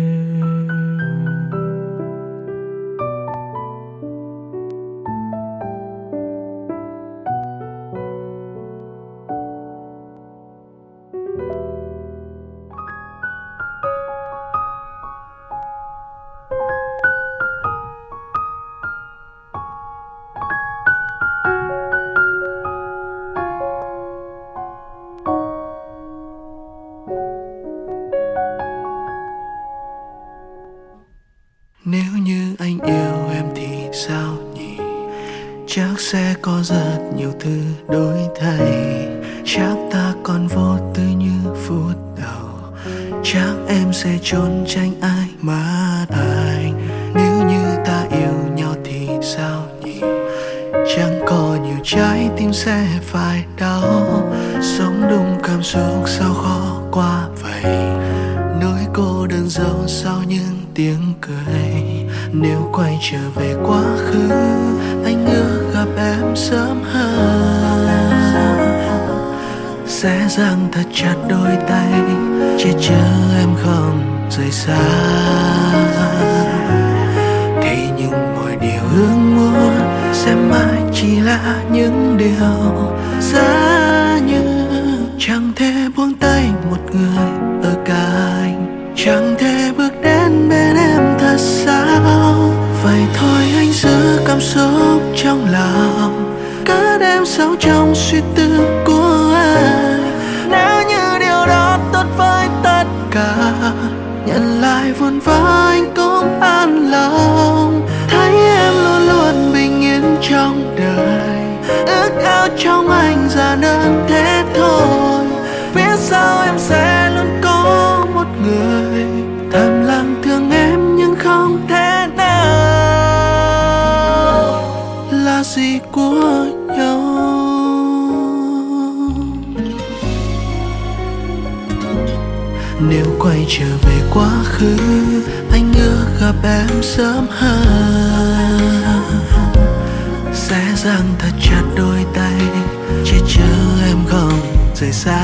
Nếu như anh yêu em thì sao nhỉ? Chắc sẽ có rất nhiều thứ đổi thay. Chắc ta còn vô tư như phút đầu. Chắc em sẽ trốn tránh ai mà anh. Nếu như ta yêu nhau thì sao nhỉ? Chẳng có nhiều trái tim sẽ phải đau. Sống đúng cảm xúc sao khó qua vậy. Nỗi cô đơn giấu sau những tiếng cười. Nếu quay trở về quá khứ, anh ước gặp em sớm hơn. Sẽ giằng thật chặt đôi tay, che chở em không rời xa. Thì những mọi điều ước muốn sẽ mãi chỉ là những điều giá như. Chẳng thể buông tay một người ở cạnh, chẳng thể bước đến bên em thật sao. Vậy thôi anh giữ cảm xúc trong lòng, cất em sâu trong suy tư của anh. Nếu như điều đó tốt với tất cả, nhận lại vun vỡ anh cũng an lòng. Thấy em luôn luôn bình yên trong đời, ước ao trong anh giản đơn thế thôi. Biết sao em sẽ luôn có một người thầm lặng thương em nhưng không thể nào là gì của nhau. Nếu quay trở về quá khứ, anh ước gặp em sớm hơn. Sẽ giằng thật chặt đôi tay, che chở em không rời xa.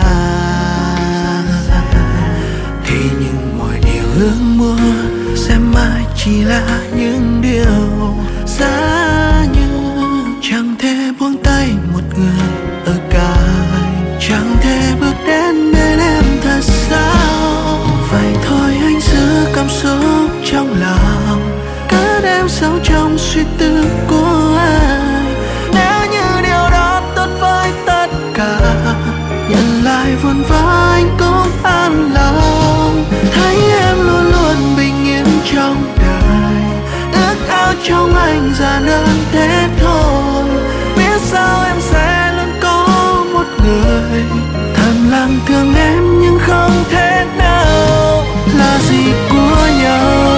Thì những mọi điều ước muốn sẽ mãi chỉ là những điều giá như. Chẳng thể buông tay một người ở cạnh, chẳng thể bước đến bên em thật sao. Vậy thôi anh giữ cảm xúc trong lòng, cất em sâu trong suy tư của anh. Nếu như điều đó tốt với tất cả, nhận lại vun vỡ anh cũng an lòng. Thấy em luôn luôn bình yên trong đời, ước ao trong anh giản đơn thế thôi. Biết sao em sẽ luôn có một người thầm lặng thương em nhưng không thể nào là gì của nhau.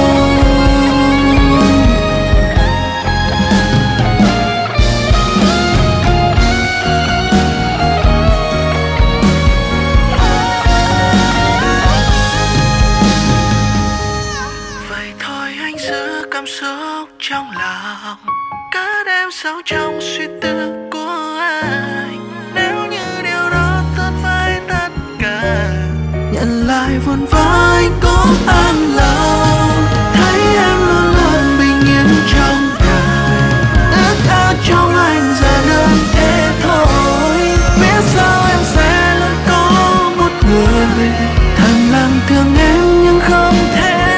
Trong lòng cất em sâu trong suy tư của anh. Nếu như điều đó tốt với tất cả, nhận lại vun vỡ anh cũng an lòng. Thấy em luôn luôn bình yên trong đời, ước ao trong anh giản đơn thế thôi. Biết sao em sẽ luôn có một người thầm lặng thương em nhưng không thể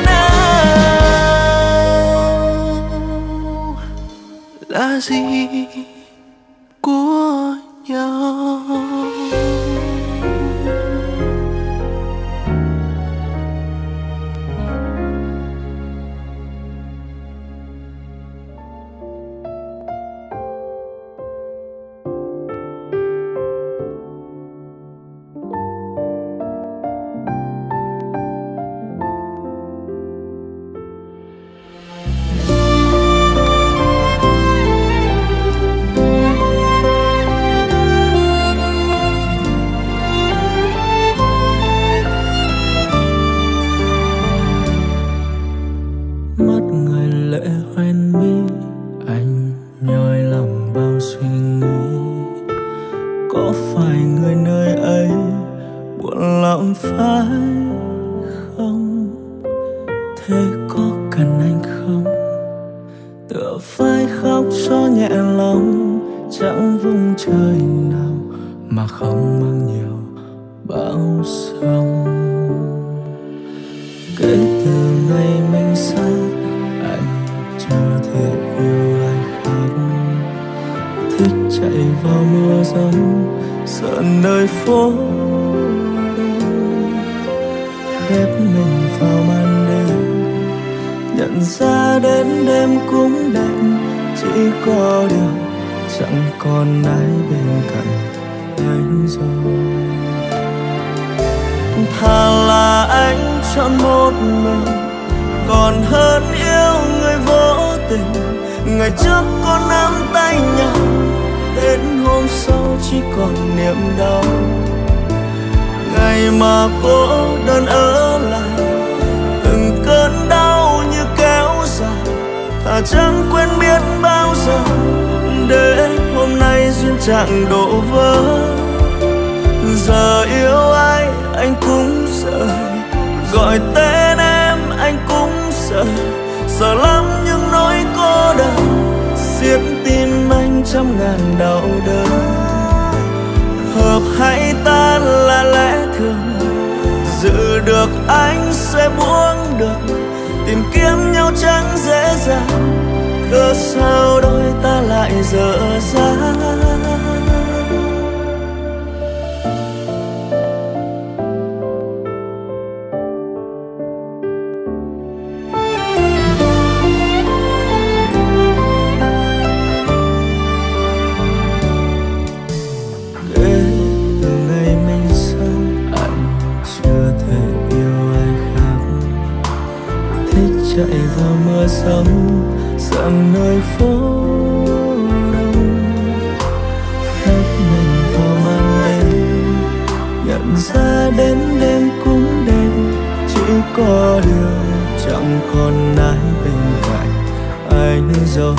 là gì của nhau. quen biết anh nhói lòng bao suy nghĩ. Có phải người nơi ấy buồn lắm phải không? Thế có cần anh không? Tựa vai khóc cho nhẹ lòng, chẳng vùng trời nào mà không mang nhiều bão sông. Kể từ ngày mình xa, anh chưa thể yêu ai khác. Thích chạy vào mưa giông, sợ nơi phố đông. Khép mình vào màn đêm, nhận ra đến đêm cũng đêm. Chỉ có điều chẳng còn ai bên cạnh anh rồi. Thà là anh chọn một mình, còn hơn yêu người vô tình. Ngày trước có nắm tay nhau, đến hôm sau chỉ còn niềm đau. Ngày mà cô đơn ở lại, từng cơn đau như kéo dài. Thà chẳng quên biết bao giờ, để hôm nay duyên chẳng đổ vỡ. Giờ yêu ai anh cũng sợ, gọi tên em anh cũng sợ. Sợ lắm những nỗi cô đơn, xiết tim anh trăm ngàn đau đớn. Hợp hay tan là lẽ thường, giữ được anh sẽ buông được. Tìm kiếm nhau chẳng dễ dàng, cớ sao đôi ta lại dở dang. Chạy vào mưa sông, dặm nơi phố đông. Khép mình vào màn đêm, nhận ra đến đêm cũng đêm. Chỉ có điều chẳng còn ai bên cạnh anh rồi.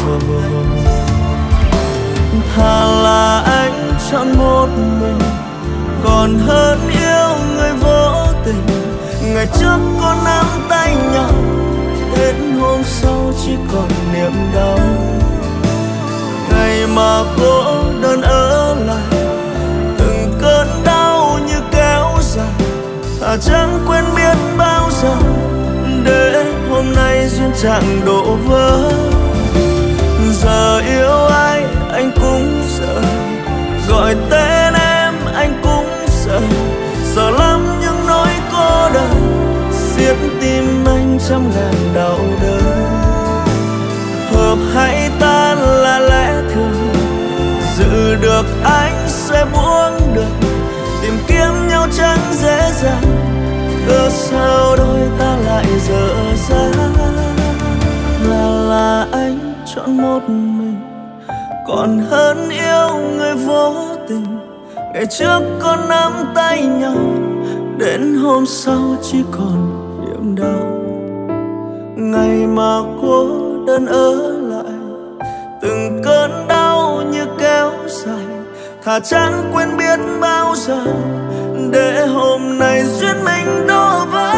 Thà là anh chọn một mình, còn hơn yêu người vô tình. Ngày trước có nắm tay nhau, đến hôm sau chỉ còn niềm đau. Ngày mà cô đơn ở lại, từng cơn đau như kéo dài. Thà chẳng quên biết bao giờ, để hôm nay duyên chẳng đổ vỡ. Giờ yêu ai anh cũng sợ, gọi tên em anh cũng sợ. Sợ lắm những nỗi cô đơn, xiết tim anh trăm ngàn đau đớn. Hợp hay tan là lẽ thường, giữ được anh sẽ buông được. Tìm kiếm nhau chẳng dễ dàng, cớ sao đôi ta lại dở dang. Là anh chọn một mình, còn hơn yêu người vô tình. Ngày trước có nắm tay nhau, đến hôm sau chỉ còn niềm đau. Ngày mà cô đơn ở lại, từng cơn đau như kéo dài. Thà chẳng quên biết bao giờ, để hôm nay duyên mình đổ vỡ.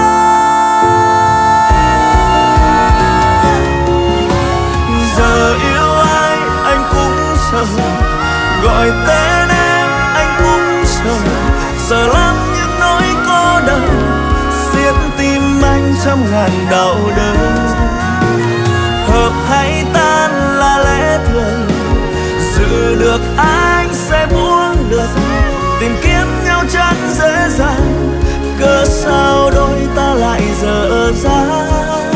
Giờ yêu ai anh cũng sợ, gọi tên em anh cũng sợ. Sợ lắm những nỗi cô đơn, xiết tim anh trăm ngàn đau đớn. Hợp hay tan là lẽ thường, giữ được anh sẽ buông được. Tìm kiếm nhau chẳng dễ dàng, cớ sao đôi ta lại dở dang.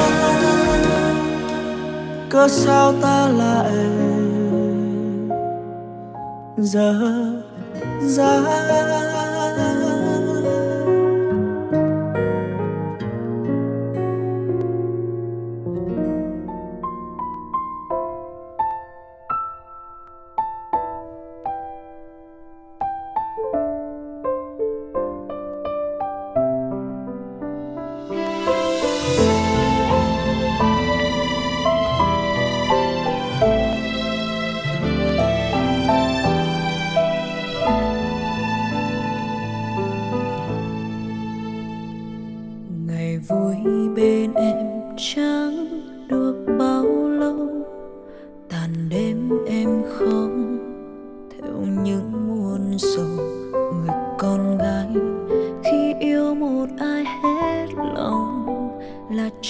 Cớ sao ta lại dở dang.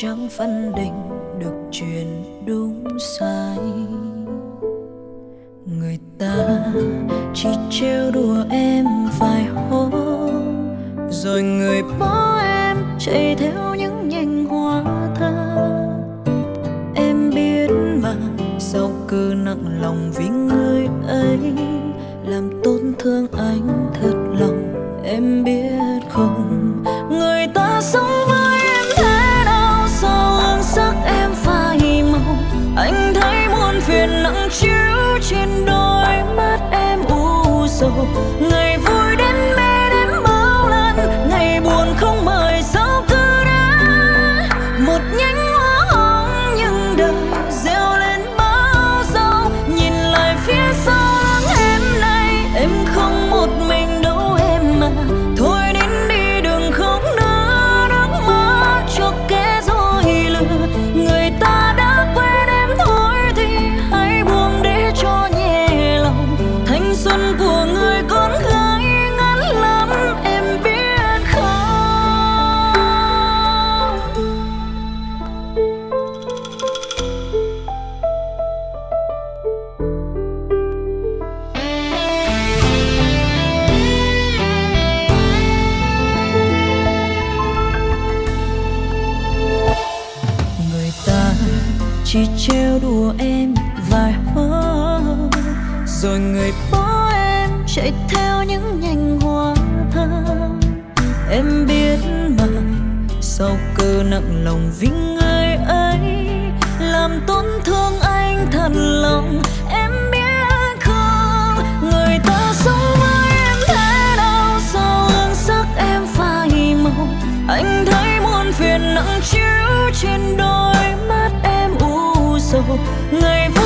chẳng phân định được chuyện đúng sai. Người ta chỉ trêu đùa em vài hôm, rồi người bỏ em chạy theo những nhành hoa thơm. Em biết mà sao cứ nặng lòng vì người ấy, làm tổn thương anh thật lòng. Em biết không, người ta sống với em thế nào, sao hương sắc em phai màu. Anh thấy muôn phiền nặng chiếu trên đôi mắt em u sầu. Ngày vui đến mê đến bao lần, ngày buồn không mời sao cứ đã. Một nhánh hoa hồng nhưng đời gieo lên bao dâu. Nhìn lại phía sau lưng em này, em không một mình đâu em mà. Thôi đến đi đừng khóc nữa, nước mắt cho kẻ dối lừa. Người ta đã quên em thôi thì hãy buông để cho nhẹ lòng. Thanh xuân của người con gái ngắn lắm em biết không. Người ta chỉ trêu đùa em vài hôm, rồi người bỏ em chạy theo những nhành hoa thơm. Em biết mà sao cứ nặng lòng vì người ấy, làm tổn thương anh thật lòng. Em biết không, người ta sống với em thế nào, sao hương sắc em phai màu. Anh thấy muôn phiền nặng chiếu trên đôi mắt em u sầu. Ngày